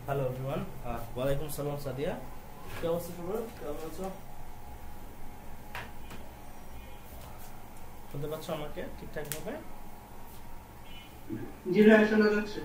Hello everyone, ওয়ালাইকুম সালাম সাদিয়া। কি অবস্থা সবার? কেমন আছো? শুনতে পাচ্ছ আমাকে ঠিকঠাক ভাবে? জি ভাই, শোনা যাচ্ছে।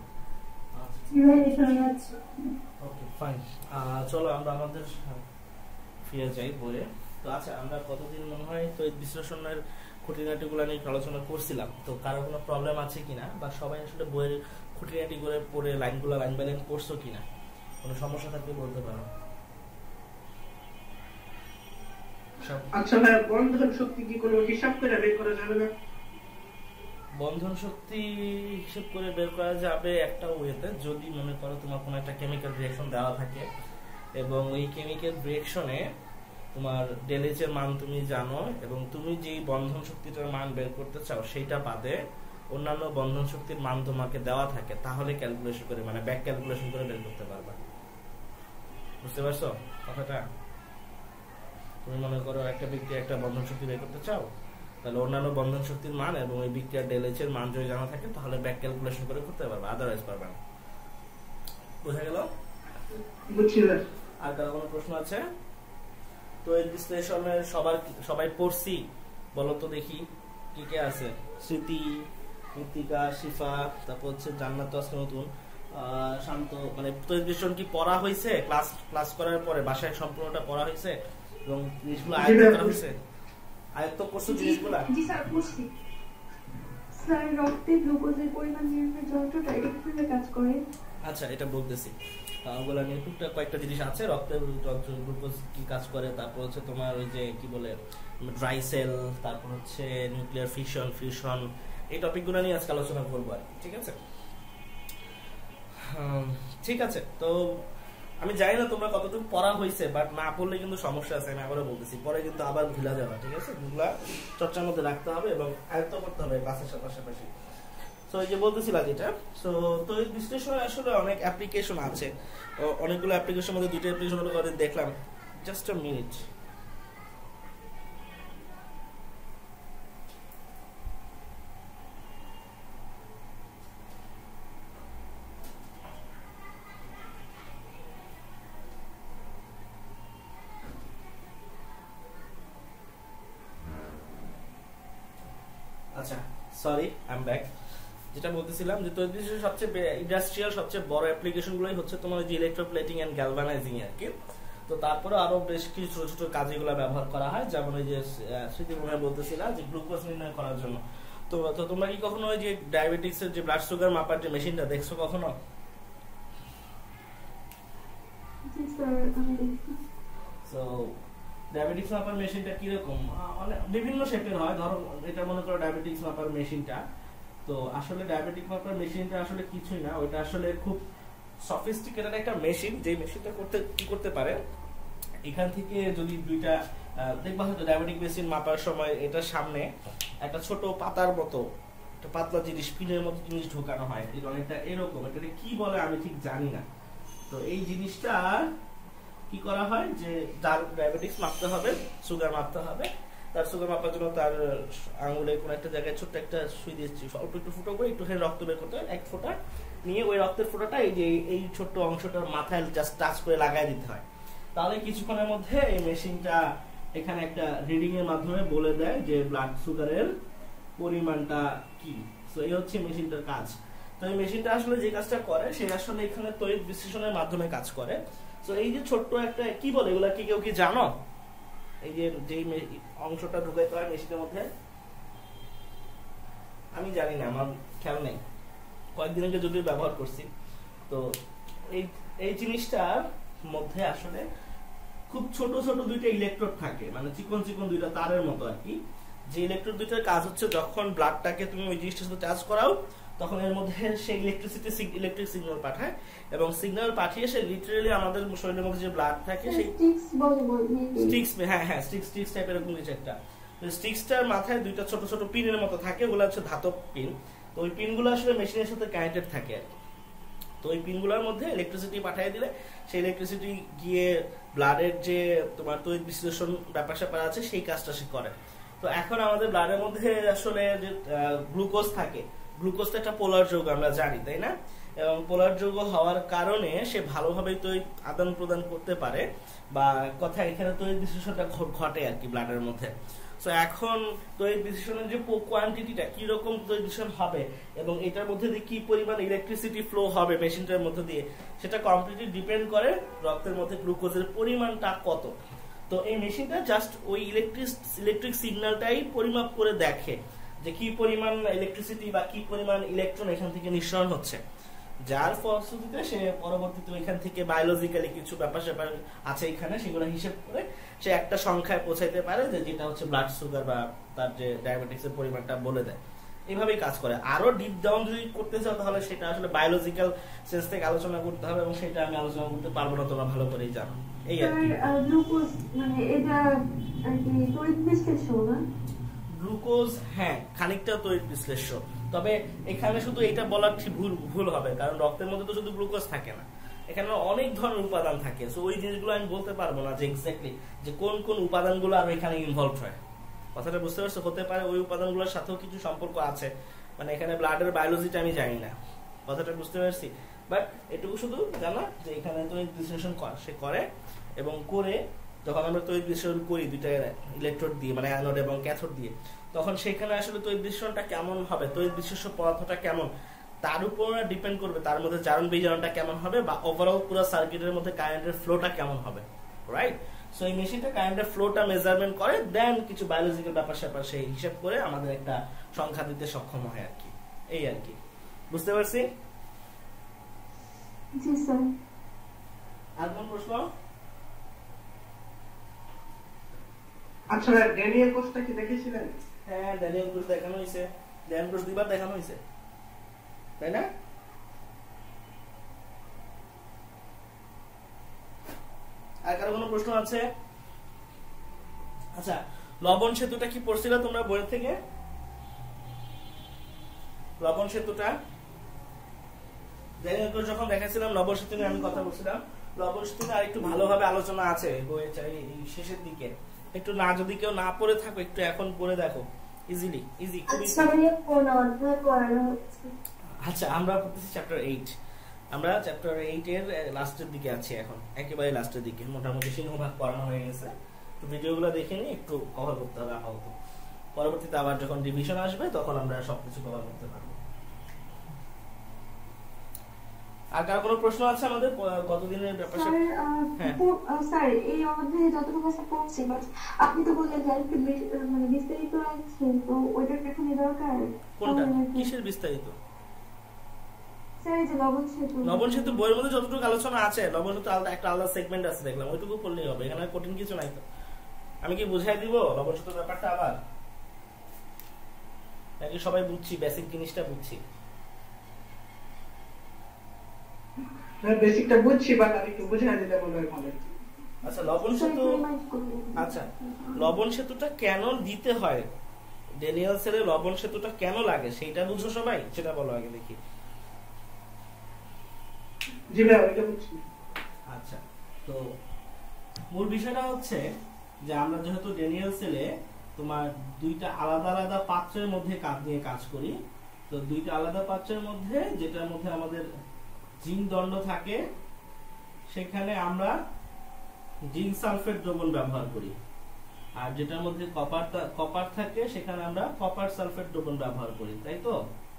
Okay fine. চলো আমরা আমাদের ফিরে যাই বইয়ে। তো আচ্ছা, আমরা কতদিন মনে হয় তো এই বিশ্লেষণের খুঁটিনাটিগুলো নিয়ে আলোচনা করছিলাম। তো কারো কোনো প্রবলেম আছে কিনা, বা সবাই আসলে বইয়ের খুঁটিনাটি করে পড়ে লাইনগুলো লাইন বাই লাইন পড়ছো কিনা, কোনো সমস্যা থাকলে বলতে পারো। আচ্ছা ভাই, বন্ধন শক্তি কি কোনো হিসাব করে বের করা যাবে না? বন্ধন শক্তি হিসেব করে বের করা যাবে একটা ওয়েতে, যদি মনে করো তোমার কোনো একটা কেমিক্যাল রিঅ্যাকশন দেওয়া থাকে এবং ওই কেমিক্যাল রিঅ্যাকশনে তোমার ডেলএইচ এর মান তুমি জানো, এবং তুমি যেই বন্ধন শক্তিটার মান বের করতে চাও সেইটা বাদে অন্যান্য বন্ধন শক্তির মান তোমাকে দেওয়া থাকে, তাহলে ক্যালকুলেশন করে মানে ব্যাক ক্যালকুলেশন করে বের করতে পারবা। বুঝতে পারছো কথাটা? তুমি মনে করো একটা বিক্রিয়া একটা বন্ধন শক্তি বের করতে চাও, তাহলে অন্যান্য বন্ধন শক্তির মান এবং এই বিক্রিয়ার ডেলএইচ এর মান যদি জানা থাকে তাহলে ব্যাক ক্যালকুলেশন করে করতে পারবে, আদারওয়াইজ পারবে না। বুঝা গেল? বুঝছি ভাই। আর কারো কোনো প্রশ্ন আছে? তো এই বিশ্লেষণের সবাই পড়ছি, বলো তো দেখি কি কে আছে। স্মৃতি, মৃত্তিকা, শিফা, তারপর হচ্ছে জান্নাত তো আজকে নতুন, শান্ত, মানে তো এই বিশ্লেষণ কি পড়া হয়েছে? ক্লাস করার পরে বাসায় সম্পূর্ণটা পড়া হয়েছে এবং জিনিসগুলো আয়ত্ত করা হয়েছে? আয়ত্ত করছো জিনিসগুলো? জি স্যার, বুঝছি স্যার। রক্তে গ্লুকোজের পরিমাণ নির্ণয়ের যন্ত্রটা এটা কিভাবে কাজ করে? আচ্ছা, এটা বলতেছি। ওগুলা নিয়ে টুকটাক কয়েকটা জিনিস আছে। রক্তের গ্লুকোজ কি কাজ করে, তারপর হচ্ছে তোমার ওই যে কি বলে ড্রাই সেল, তারপর হচ্ছে নিউক্লিয়ার ফিউশন, এই টপিকগুলো নিয়ে আজকে আলোচনা করবো আর কি। ঠিক আছে? ঠিক আছে। তো আমি জানি না তোমরা কতটুকু পড়া হয়েছে, বাট না পড়লে কিন্তু সমস্যা আছে। আমি আবারও বলতেছি, পরে কিন্তু আবার ভুলা যাবে। ঠিক আছে? এগুলা চর্চার মধ্যে রাখতে হবে এবং আয়ত্ত করতে হবে ক্লাসের পাশাপাশি। তো এই যে বলতেছিলাম যেটা, তো এই বিশ্লেষণে আসলে অনেক অ্যাপ্লিকেশন আছে। অনেকগুলো অ্যাপ্লিকেশনের মধ্যে দুটো অ্যাপ্লিকেশন হলো দেখলাম। Just a minute. আচ্ছা, সরি, আই এম ব্যাক। যেটা বলতেছিলাম যে তড়িৎ বিশ্লেষণের সবচেয়ে ইন্ডাস্ট্রিয়াল সবচেয়ে বড় অ্যাপ্লিকেশন গুলোই হচ্ছে তোমার যে ইলেকট্রোপ্লেটিং এন্ড গ্যালভানাইজিং আর কি। তো তারপরে আরো বেশ কিছু ছোট ছোট কাজে এগুলো ব্যবহার করা হয়, যেমন ওই যে স্মৃতি মনে বলতেছিলাম যে গ্লুকোজ নির্ণয় করার জন্য। তো তোমরা কি কখনো ওই যে ডায়াবেটিক্স এর যে ব্লাড সুগার মাপার যে মেশিনটা দেখছো কখনো? জি স্যার, আমি দেখছি। সো ডায়াবেটিক্স মাপার মেশিনটা কিরকম? বিভিন্ন শেপের হয়। ধরো এটা মনে করো ডায়াবেটিক্স মাপার মেশিনটা। তো আসলে ডায়াবেটিক মাপার মেশিনটা আসলে কিছুই না, ওইটা আসলে খুব সফিস্টিকেটেড একটা মেশিন। যে মেশিনটা কি করতে পারে, এখান থেকে যদি দুইটা দেখবা হয়তো ডায়াবেটিক মেশিন মাপার সময় এটা সামনে একটা ছোট পাতার মতো একটা পাতলা জিনিস, পিনের মতো জিনিস ঢোকানো হয়, অনেকটা এরকম। এটা কি বলে আমি ঠিক জানি না। তো এই জিনিসটা কি করা হয় যে যার ডায়াবেটিক্স মাপতে হবে, সুগার মাপতে হবে, তার সুগার মাপার জন্য তার আঙুলে কোন একটা জায়গায় ছোট্ট একটা সুই দিয়েছি, অল্প একটু ফুটো করে একটু রক্ত বের করতে হয়, এক ফোঁটা নিয়ে ওই রক্তের ফোঁটাটা এই যে এই ছোট্ট অংশটার মাথায় জাস্ট টাচ করে লাগাই দিতে হয়। তাহলে কিছুক্ষণের মধ্যে এই মেশিনটা এখানে একটা রিডিং এর মাধ্যমে বলে দেয় যে ব্লাড সুগারের পরিমাণটা কি। তো এই হচ্ছে মেশিনটার কাজ। তো এই মেশিনটা আসলে যে কাজটা করে সে আসলে এখানে তড়িৎ বিশ্লেষণের মাধ্যমে কাজ করে। তো এই যে ছোট্ট একটা কি বলে এগুলা, কি কেউ কি জানো? এই যে যেই অংশটা ঢুকাইতে হয় মেশিনের মধ্যে, আমি জানি না, আমার খেয়াল নেই, কয়েকদিন আগে যদিও ব্যবহার করছি। তো এই জিনিসটার মধ্যে আসলে খুব ছোট ছোট দুইটা ইলেকট্রোড থাকে, মানে চিকন চিকন দুইটা তারের মতো আর কি। যে ইলেকট্রোড দুইটার কাজ হচ্ছে যখন ব্লাডটাকে তুমি ওই জিনিসটার সাথে চার্জ করাও, তখন এর মধ্যে সেই ইলেকট্রিক সিগন্যাল পাঠায়, এবং সিগন্যাল পাঠিয়ে সে লিটারালি আমাদের শরীরের মধ্যে যে ব্লাড থাকে সেই স্টিক্স, হ্যাঁ স্টিক্স টাইপের এরকম কিছু একটা, স্টিক্সটার মাথায় দুইটা ছোট ছোট পিনের মতো থাকে, ওগুলো হচ্ছে ধাতব পিন। তো ওই পিনগুলো আসলে মেশিনের সাথে কানেক্টেড থাকে আর কি। তো ওই পিনগুলোর মধ্যে ইলেকট্রিসিটি পাঠিয়ে দিলে সেই ইলেকট্রিসিটি গিয়ে ব্লাডের যে তোমার তড়িৎ বিশ্লেষণ ব্যাপার স্যাপার আছে সেই কাজটা সে করে। তো এখন আমাদের ব্লাডের মধ্যে আসলে যে গ্লুকোজ থাকে, গ্লুকোজটা একটা পোলার যৌগ আমরা জানি, তাই না? এবং পোলার যৌগ হওয়ার কারণে সে ভালোভাবে তড়িৎ আদান প্রদান করতে পারে, বা কথা এখানে তড়িৎ বিশ্লেষণটা ঘটে আর কি ব্লাডের মধ্যে। সো এখন তড়িৎ বিশ্লেষণের যে কোয়ান্টিটিটা কি রকম তড়িৎ বিশ্লেষণ হবে এবং এটার মধ্যে দিয়ে কি পরিমাণ ইলেকট্রিসিটি ফ্লো হবে মেশিনটার মধ্যে দিয়ে, সেটা কমপ্লিটলি ডিপেন্ড করে রক্তের মধ্যে গ্লুকোজের পরিমাণটা কত। তো এই মেশিনটা জাস্ট ওই ইলেকট্রিক সিগন্যালটাই পরিমাপ করে দেখে যে কি পরিমাণ ইলেকট্রিসিটি বা কি পরিমাণ ইলেকট্রন এখান থেকে নিঃসরণ হচ্ছে, যার ফলশ্রুতিতে সে পরবর্তীতে এখান থেকে বায়োলজিক্যালি কিছু ব্যাপার স্যাপার আছে এখানে, সেগুলো হিসেব করে সে একটা সংখ্যায় পৌঁছাইতে পারে যে যেটা হচ্ছে ব্লাড সুগার বা তার যে ডায়াবেটিক্স এর পরিমাণটা বলে দেয়। এইভাবেই কাজ করে। আরো ডিপ ডাউন যদি করতে চাও তাহলে সেটা আসলে বায়োলজিক্যাল সেন্স থেকে আলোচনা করতে হবে, এবং সেটা আমি আলোচনা করতে পারবো না, তোমরা ভালো করেই জানো। এই আর কি গ্লুকোজ মানে এটা আর কি তড়িৎ বিশ্লেষ্য না? গ্লুকোজ হ্যাঁ খানিকটা তড়িৎ বিশ্লেষ্য, তবে এখানে শুধু এটা বলা ভুল হবে, কারণ রক্তের মধ্যে তো শুধু গ্লুকোজ থাকে না, এখানে অনেক ধরনের উপাদান থাকে। সো ওই জিনিসগুলো আমি বলতে পারবো না যে এক্স্যাক্টলি যে কোন কোন উপাদানগুলো আর এখানে ইনভলভ হয়। কথাটা বুঝতে পারছো? হতে পারে ওই উপাদানগুলোর সাথেও কিছু সম্পর্ক আছে, মানে এখানে ব্লাডের বায়োলজিটা আমি জানি না, কথাটা বুঝতে পারছি। বাট এটুকু শুধু জানা যে এখানে তড়িৎ বিশ্লেষণ সে করে, এবং করে যখন আমরা তড়িৎ বিশ্লেষণ করি দুইটা ইলেকট্রোড দিয়ে মানে অ্যানোড এবং ক্যাথোড দিয়ে, তখন সেখানে আসলে তড়িৎ বিশ্লেষণটা কেমন হবে, তড়িৎ বিশ্লেষ্য পদার্থটা কেমন, তার উপর ডিপেন্ড করবে তার মধ্যে জারণ বিজারণটা কেমন হবে, বা ওভারঅল পুরো সার্কিটের মধ্যে কারেন্টের ফ্লোটা কেমন হবে, রাইট? সো এই মেশিনটা কারেন্টের ফ্লোটা মেজারমেন্ট করে, দেন কিছু বায়োলজিক্যাল ব্যাপার স্যাপার সেই হিসাব করে আমাদের একটা সংখ্যা দিতে সক্ষম হয় আর কি। এই আর কি, বুঝতে পারছি? জি স্যার। আর কোন প্রশ্ন? আচ্ছা ড্যানিয়েল কোষটা কি দেখেছিলেন? হ্যাঁ ড্যানিয়েল কোষ দেখানো হয়েছে, ড্যানিয়েল কোষ দুইবার দেখানো হয়েছে, তাই না? আর কারো কোনো প্রশ্ন আছে? আচ্ছা লবণ সেতুটা কি পড়ছিল তোমরা বইয়ের থেকে? লবণ সেতুটা ড্যানিয়েল কোষ যখন দেখাছিলাম লবণ সেতু নিয়ে আমি কথা বলছিলাম, লবণ সেতু নিয়ে আরেকটু ভালোভাবে আলোচনা আছে বইয়ের শেষের দিকে, একটু না যদি কেউ না পড়ে থাকো একটু এখন পড়ে দেখো, ইজি খুবই। আচ্ছা আমরা পড়তেছি চ্যাপ্টার 8, আমরা চ্যাপ্টার 8 এর লাস্টের দিকে আছি এখন, একেবারে লাস্টের দিকে, মোটামুটি সিংহভাগ পড়ানো হয়ে গেছে। তো ভিডিওগুলো দেখে নিয়ে একটু কভার করতে হবে আপাতত, পরবর্তীতে আবার যখন রিভিশন আসবে তখন আমরা সবকিছু কভার করতে পারবো। আর কার কোনো প্রশ্ন আছে আমাদের কতদিনের ব্যাপার? স্যার এই অধ্যায়ে যতটুকু আছে পড়ছি, বাট আপনি তো বললেন যে একটু মানে বিস্তারিত আছে, তো ওইটার এখন দরকার। কোনটা কিসের বিস্তারিত? স্যার এই যে লবণ সেতু বইয়ের মধ্যে যতটুকু আলোচনা আছে, লবণ সেতু একটা আলাদা সেগমেন্ট আছে দেখলাম, ওইটুকু পড়লেই হবে, এখানে কঠিন কিছু নাই তো। আমি কি বুঝাই দিব লবণ সেতুর ব্যাপারটা আবার, নাকি সবাই বুঝছি বেসিক জিনিসটা বুঝছি? বেসিকটা বুঝছি, বাট আমি একটু বুঝাই দিলে মনে হয় ভালো। আচ্ছা লবণ সেতু, আচ্ছা লবণ সেতুটা কেন দিতে হয়, ড্যানিয়েল সেলে লবণ সেতুটা কেন লাগে সেটা বুঝো সবাই, সেটা বলো আগে দেখি। জি ভাই ওইটা বুঝছি। আচ্ছা তো মূল বিষয়টা হচ্ছে যে আমরা যেহেতু ড্যানিয়েল সেলে তোমার দুইটা আলাদা আলাদা পাত্রের মধ্যে কাজ করি, তো দুইটা আলাদা পাত্রের মধ্যে যেটার মধ্যে আমাদের জিঙ্ক দণ্ড থাকে সেখানে আমরা জিঙ্ক সালফেট দ্রবণ ব্যবহার করি, আর যেটার মধ্যে কপার থাকে সেখানে আমরা কপার সালফেট দ্রবণ ব্যবহার করি, তাই তো?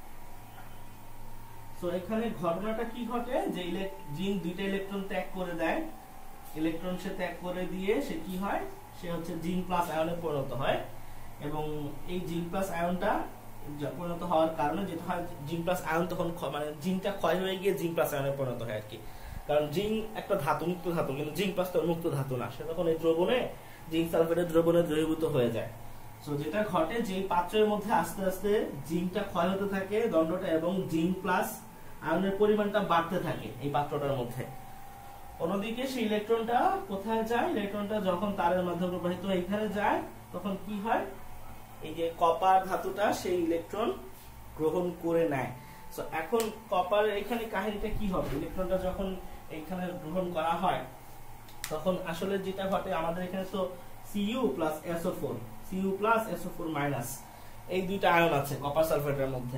তো এখানে ঘটনাটা কি ঘটে যে জিঙ্ক দুইটা ইলেকট্রন ত্যাগ করে দেয়, ইলেকট্রন সে ত্যাগ করে দিয়ে সে কি হয়, সে হচ্ছে জিঙ্ক প্লাস আয়নে পরিণত হয়, এবং এই জিঙ্ক প্লাস আয়নটা পরিণত হওয়ার কারণে যেটা হয় জিঙ্ক প্লাস আয়ন তখন মানে জিঙ্কটা ক্ষয় হয়ে গিয়ে জিঙ্ক প্লাস আয়নে পরিণত হয় আর কি, কারণ জিঙ্ক একটা ধাতু, মুক্ত ধাতু, কিন্তু জিঙ্ক প্লাস তো মুক্ত ধাতু না, সে তখন এই দ্রবণে জিঙ্ক সালফেটের দ্রবণে দ্রবীভূত হয়ে যায়। সো যেটা ঘটে যে পাত্রের মধ্যে আস্তে আস্তে জিঙ্কটা ক্ষয় হতে থাকে দণ্ডটা, এবং জিঙ্ক প্লাস আয়নের পরিমাণটা বাড়তে থাকে এই পাত্রটার মধ্যে। অন্যদিকে সেই ইলেকট্রনটা কোথায় যায়, ইলেকট্রনটা যখন তারের মাধ্যমে প্রবাহিত হয়ে এখানে যায় তখন কি হয়, এই যে কপার ধাতুটা সেই ইলেকট্রন গ্রহণ করে নেয়। সো এখন কপার এখানে কাহিনীটা কি হবে, ইলেকট্রনটা যখন এখানে গ্রহণ করা হয় তখন আসলে যেটা ঘটে আমাদের এখানে তো Cu প্লাস SO4 মাইনাস এই দুইটা আয়ন আছে কপার সালফেটের মধ্যে।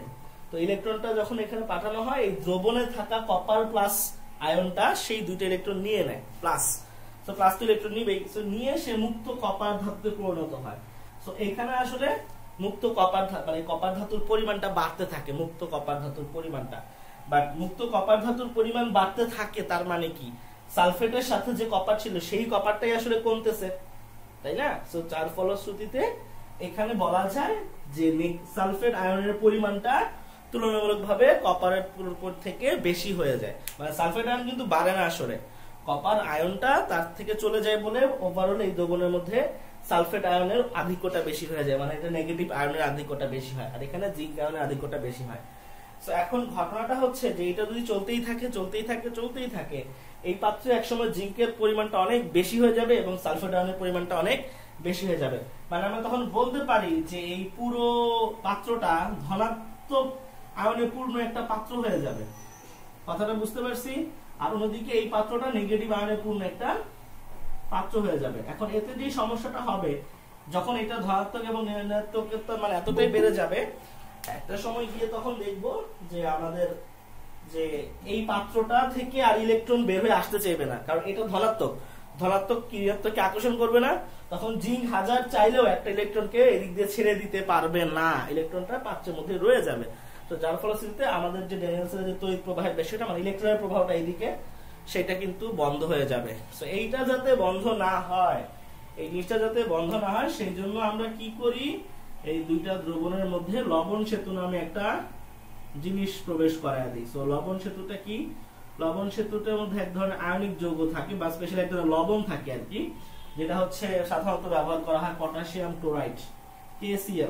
তো ইলেকট্রনটা যখন এখানে পাঠানো হয় এই দ্রবণে থাকা কপার প্লাস আয়নটা সেই দুইটা ইলেকট্রন নিয়ে নেয় প্লাস, তো প্লাস তো ইলেকট্রন নিবেই, তো নিয়ে সে মুক্ত কপার ধাতুতে পরিণত হয়। তো এখানে আসলে মুক্ত কপার মানে কপার ধাতুর পরিমাণটা বাড়তে থাকে, মুক্ত কপার ধাতুর পরিমাণটা, বাট মুক্ত কপার ধাতুর পরিমাণ বাড়তে থাকে তার মানে কি সালফেটের সাথে যে কপার ছিল সেই কপারটাই আসলে কমতেছে, তাই না? সো যার ফলশ্রুতিতে এখানে বলা যায় যে সালফেট আয়নের পরিমাণটা তুলনামূলকভাবে কপারের থেকে বেশি হয়ে যায়, মানে সালফেট আয়ন কিন্তু বাড়ে না, আসলে কপার আয়নটা তার থেকে চলে যায় বলে ওভারঅল এই দ্রবণের মধ্যে সালফেট আয়নের আধিক্যটা বেশি হয়ে যায়, মানে এটা নেগেটিভ আয়নের আধিক্যটা বেশি হয়, আর এখানে জিঙ্ক আয়নের আধিক্যটা বেশি হয়। সো এখন ঘটনাটা হচ্ছে যে এটা যদি চলতেই থাকে এই পাত্রে একসময় জিঙ্কের পরিমাণটা অনেক বেশি হয়ে যাবে এবং সালফেট আয়নের পরিমাণটা অনেক বেশি হয়ে যাবে, মানে আমরা তখন বলতে পারি যে এই পুরো পাত্রটা ধনাত্মক আয়নে পূর্ণ একটা পাত্র হয়ে যাবে, কথাটা বুঝতে পারছি? আর অন্যদিকে এই পাত্রটা নেগেটিভ আয়নে পূর্ণ একটা পাত্র হয়ে যাবে। এখন এতে যে সমস্যাটা হবে যখন এটা ধনাত্মক এবং ঋণাত্মকতা মানে এতটাই বেড়ে যাবে, একটা সময় গিয়ে তখন দেখবো যে আমাদের যে এই পাত্রটা থেকে আর ইলেকট্রন বের হয়ে আসতে চাইবে না, কারণ এটা ধনাত্মক ঋণাত্মককে আকর্ষণ করবে না, তখন জিঙ্ক হাজার চাইলেও একটা ইলেকট্রনকে এদিক দিয়ে ছেড়ে দিতে পারবে না, ইলেকট্রনটা পাত্রের মধ্যে রয়ে যাবে। তো যার ফলশ্রুতিতে আমাদের যে ড্যানিয়েলসের যে তড়িৎ প্রবাহের বিষয়টা মানে ইলেকট্রনের প্রবাহটা এইদিকে সেটা কিন্তু বন্ধ হয়ে যাবে। সো এইটা যাতে বন্ধ না হয়, এই জিনিসটা যাতে বন্ধ না হয় সেই জন্য আমরা কি করি, এই দুইটা দ্রবণের মধ্যে লবণ সেতু নামে একটা জিনিস প্রবেশ করায় দিই। সো লবণ সেতুটা কি, লবণ সেতুটার মধ্যে এক ধরনের আয়নিক যৌগ থাকে বা স্পেশাল এক ধরনের লবণ থাকে আর কি, যেটা হচ্ছে সাধারণত ব্যবহার করা হয় পটাশিয়াম ক্লোরাইড KCl,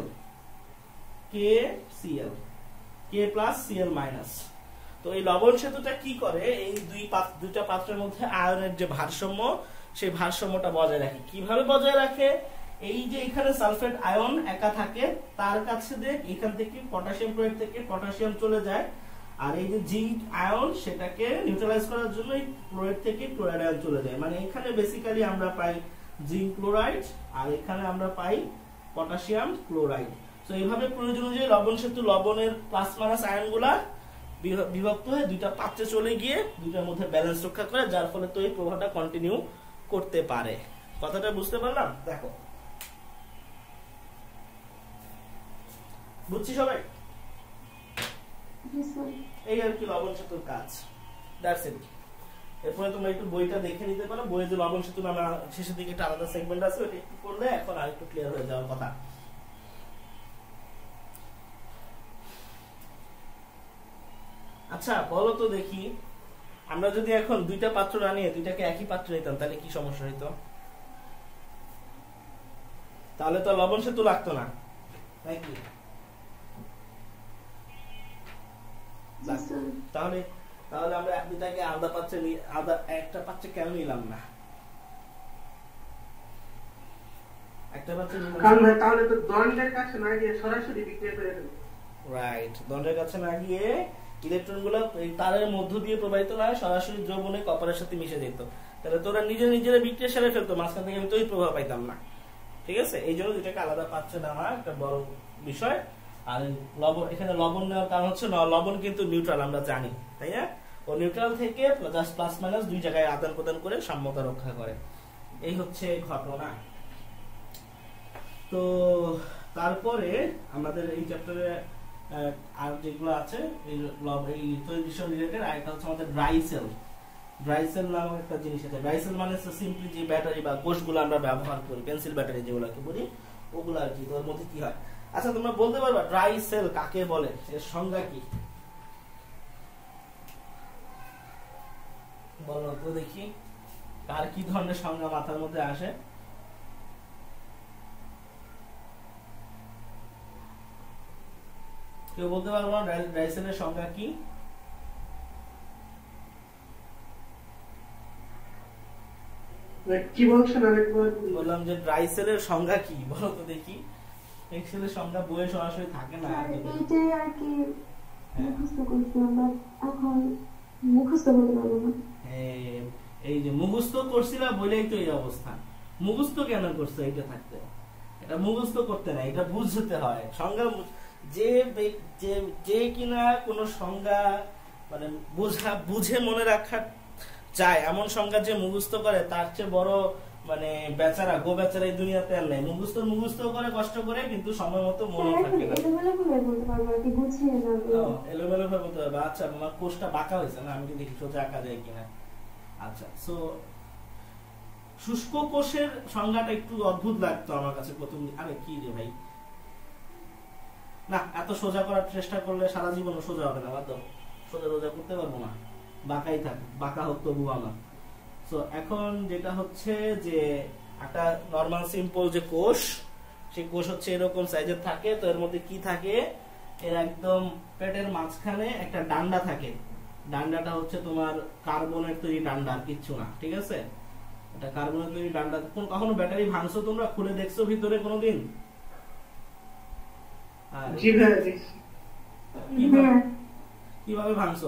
K+Cl-। তো এই লবণ সেতুটা কি করে, এই দুইটা পাত্রের মধ্যে আয়নের যে ভারসাম্য সেই ভারসাম্যটা বজায় রাখে। কিভাবে বজায় রাখে, এই যে এখানে সালফেট আয়ন একা থাকে তার কাছে এখান থেকে পটাশিয়াম ক্লোরাইড থেকে পটাশিয়াম চলে যায়, আর এই যে জিঙ্ক আয়ন সেটাকে নিউট্রালাইজ করার জন্য এই ক্লোরাইড থেকে ক্লোরাইড আয়ন চলে যায়, মানে এখানে বেসিক্যালি আমরা পাই জিঙ্ক ক্লোরাইড আর এখানে আমরা পাই পটাশিয়াম ক্লোরাইড। তো এইভাবে প্রয়োজন অনুযায়ী লবণ সেতু লবণের প্লাস মাইনাস আয়নগুলা বিভক্ত হয়ে দুইটা পাত্রে চলে গিয়ে দুইটার মধ্যে ব্যালেন্স রক্ষা করে, যার ফলে তো এই প্রভাবটা কন্টিনিউ করতে পারে। কথাটা বুঝতে পারলাম? দেখো, বুঝছি সবাই? এই আর কি লবণ সেতুর কাজ, দ্যাটস ইট। এরপরে তোমরা একটু বইটা দেখে নিতে পারো, বইয়ে যে লবণ সেতু নামে শেষের দিকে একটা আলাদা সেগমেন্ট আছে, ওটা একটু পড়লে এখন আর একটু ক্লিয়ার হয়ে যাওয়ার কথা। আচ্ছা বলো তো দেখি, আমরা যদি এখন দুইটা পাত্র না নিয়ে দুইটাকে একই পাত্রে নিতাম তাহলে কি সমস্যা হইতো? তাহলে তো লবণ সেতু লাগতো না, নাকি? তাহলে আমরা দুইটাকে আলাদা পাত্রে একটা পাত্রে কেন নিলাম না? একটা পাত্রে নিলাম কারণ তাহলে তো দণ্ডের কাছে না গিয়ে সরাসরি বিক্রিয়া করে দেব। রাইট, দণ্ডের কাছে না গিয়ে ইলেকট্রনগুলো এই তারের মধ্য দিয়ে প্রবাহিত না হয় সরাসরি দ্রবণে কপারের সাথে মিশে যেত, তাহলে তোরা নিজেরা বিক্রিয়া সেরে ফেলতো, মাঝখান থেকে আমি তো এই প্রভাব পাইতাম না। ঠিক আছে, এই জন্য দুটাকে আলাদা পাত্রে নেওয়া একটা বড় বিষয়। আর লবণ, এখানে লবণ নেওয়ার কারণ হচ্ছে লবণ কিন্তু নিউট্রাল আমরা জানি, তাই না? ও নিউট্রাল থেকে জাস্ট প্লাস মাইনাস দুই জায়গায় আদান প্রদান করে সাম্যতা রক্ষা করে, এই হচ্ছে ঘটনা। তো তারপরে আমাদের এই চ্যাপ্টারে আর যেগুলো আছে এই তৈরির রিলেটেড আরেকটা হচ্ছে আমাদের ড্রাই সেল নামক একটা জিনিস আছে। ড্রাই সেল মানে সিম্পলি যে ব্যাটারি বা কোষগুলো আমরা ব্যবহার করি, পেন্সিল ব্যাটারি যেগুলোকে বলি ওগুলো আর কি, ওর মধ্যে কি হয়। আচ্ছা তোমরা বলতে পারবা ড্রাই সেল কাকে বলে, এর সংজ্ঞা কি বলো তো দেখি, কার কি ধরনের সংজ্ঞা মাথার মধ্যে আসে? কেউ বলতে পারবো না ড্রাই সেলের সংজ্ঞা কি? কি বলছেন আরেকবার? বললাম যে ড্রাই সেলের সংজ্ঞা কি বলো তো দেখি। এক্সেলের সংজ্ঞা বইয়ে সরাসরি থাকে না, এইটাই আর কি মুখস্থ করছিলাম, বাট এখন মুখস্থ করতে পারবো না। এই যে মুখস্থ করছিলা বলেই তো এই অবস্থা। মুখস্থ কেন করছো? এটা থাকতে, এটা মুখস্থ করতে না, এটা বুঝতে হয়। সংজ্ঞা যে যে যে কিনা কোনো সংজ্ঞা মানে বুঝে মনে রাখা চায় এমন সংজ্ঞা যে মুখস্থ করে তার চেয়ে বড় মানে বেচারা এই দুনিয়াতে আর নেই। মুখস্থ করে কষ্ট করে কিন্তু সময় মতো মনে থাকে না। এলোমেলো ভাবে বলতে পারবো। আচ্ছা আমার কোষটা বাঁকা হয়েছে না, আমি কি দেখি সোজা আঁকা যায় কিনা। আচ্ছা সো শুষ্ক কোষের সংজ্ঞাটা একটু অদ্ভুত লাগতো আমার কাছে প্রথম। আরে কি রে ভাই, না এত সোজা করার চেষ্টা করলে সারা জীবন সোজা হবে না, বাদ দাও, সোজা করতে পারবো না, বাঁকাই থাকবে, বাঁকা হোক তবু আমার। সো এখন যেটা হচ্ছে যে একটা নরমাল সিম্পল যে কোষ, সেই কোষ হচ্ছে এরকম সাইজের থাকে। তো এর মধ্যে কি থাকে, এর একদম পেটের মাঝখানে একটা ডান্ডা থাকে। ডান্ডাটা হচ্ছে তোমার কার্বনের তৈরি ডান্ডা, কিচ্ছু না, ঠিক আছে? এটা কার্বনের তৈরি ডান্ডা। কখনো ব্যাটারি ভাঙছো তোমরা, খুলে দেখছো ভিতরে কোনোদিন? কিভাবে ভাঙছো?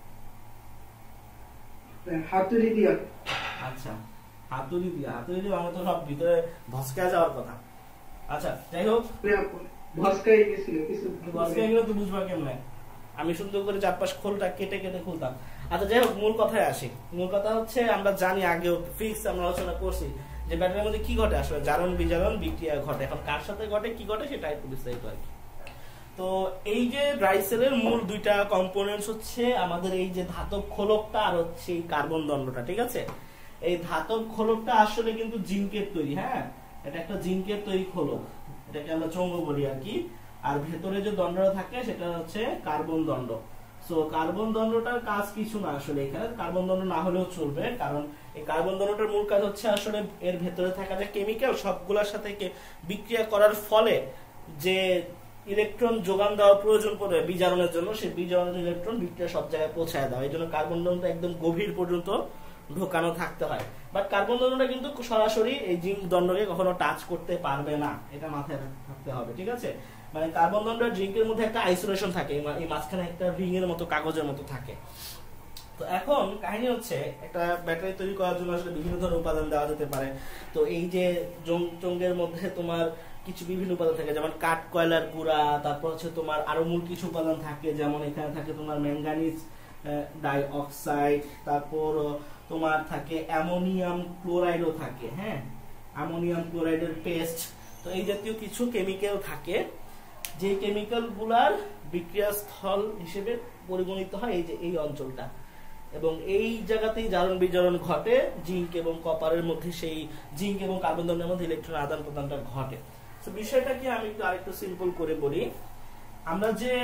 হাতুড়ি দিয়া। আচ্ছা হাতুড়ি দিয়া আমার তো সব ভিতরে ভসকা যাওয়ার কথা। আচ্ছা যাই হোক, ভসকাই গেছিল কিছু, ভসকাই গেলে তো বুঝবা কেমনে, আমি সুন্দর করে চারপাশ খোলটা কেটে খুলতাম। আচ্ছা যাই হোক, মূল কথায় আসি। মূল কথা হচ্ছে আমরা জানি, আগেও ফিক্স আমরা আলোচনা করছি যে ব্যাটারির মধ্যে কি ঘটে, আসলে জারণ বিজারণ বিক্রিয়া ঘটে। এখন কার সাথে ঘটে, কি ঘটে, সেটা একটু বিস্তারিত আর কি। তো এই যে ড্রাই সেলের মূল দুইটা কম্পোনেন্টস হচ্ছে আমাদের এই যে ধাতব খোলকটা আর হচ্ছে এই কার্বন দণ্ডটা, ঠিক আছে? এই ধাতব খোলকটা আসলে কিন্তু জিঙ্কের তৈরি। হ্যাঁ, এটা একটা জিঙ্কের তৈরি খোলক, এটাকে আমরা চৌম্ব বলি আর কি। আর ভেতরে যে দণ্ডটা থাকে সেটা হচ্ছে কার্বন দণ্ড। সো কার্বন দণ্ডটার কাজ কিছু না, আসলে এখানে কার্বন দণ্ড না হলেও চলবে, কারণ এই কার্বন দণ্ডটার মূল কাজ হচ্ছে আসলে এর ভেতরে থাকা যে কেমিক্যাল সবগুলোর সাথে বিক্রিয়া করার ফলে যে ইলেকট্রন যোগান দেওয়া প্রয়োজন পড়বে বিজারণের জন্য, সেই বিজারণের ইলেকট্রন বিক্রিয়া সব জায়গায় পৌঁছায় দেওয়া। এই জন্য কার্বন দণ্ডটা একদম গভীর পর্যন্ত ঢোকানো থাকতে হয়। বাট কার্বন দণ্ডটা কিন্তু সরাসরি এই জিঙ্ক দণ্ডকে কখনো টাচ করতে পারবে না, এটা মাথায় রাখতে হবে, ঠিক আছে? মানে কার্বন দণ্ড আর জিঙ্কের মধ্যে একটা আইসোলেশন থাকে, এই মাঝখানে একটা রিং এর মতো, কাগজের মতো থাকে। তো এখন কাহিনী হচ্ছে, একটা ব্যাটারি তৈরি করার জন্য আসলে বিভিন্ন ধরনের উপাদান দেওয়া যেতে পারে। তো এই যে চোঙ্গের মধ্যে তোমার কিছু বিভিন্ন উপাদান থাকে, যেমন কাঠ কয়লার গুঁড়া, তারপর হচ্ছে তোমার আরো মূল কিছু উপাদান থাকে, যেমন এখানে থাকে তোমার ম্যাঙ্গানিজ ডাই অক্সাইড, তারপর তোমার থাকে অ্যামোনিয়াম ক্লোরাইডও থাকে। হ্যাঁ, অ্যামোনিয়াম ক্লোরাইডের পেস্ট। তো এই জাতীয় কিছু কেমিক্যাল থাকে, যে কেমিক্যাল গুলার বিক্রিয়া স্থল হিসেবে পরিগণিত হয় এই যে এই অঞ্চলটা, এবং এই জায়গাতেই জারণ বিজারণ ঘটে জিঙ্ক এবং কপারের মধ্যে। সেই জিঙ্ক এবং কার্বন দণ্ডের মধ্যে ইলেকট্রন আদান প্রদানটা ঘটে। তো বিষয়টা কি আমি একটু আরেকটু সিম্পল করে বলি। আমরা যে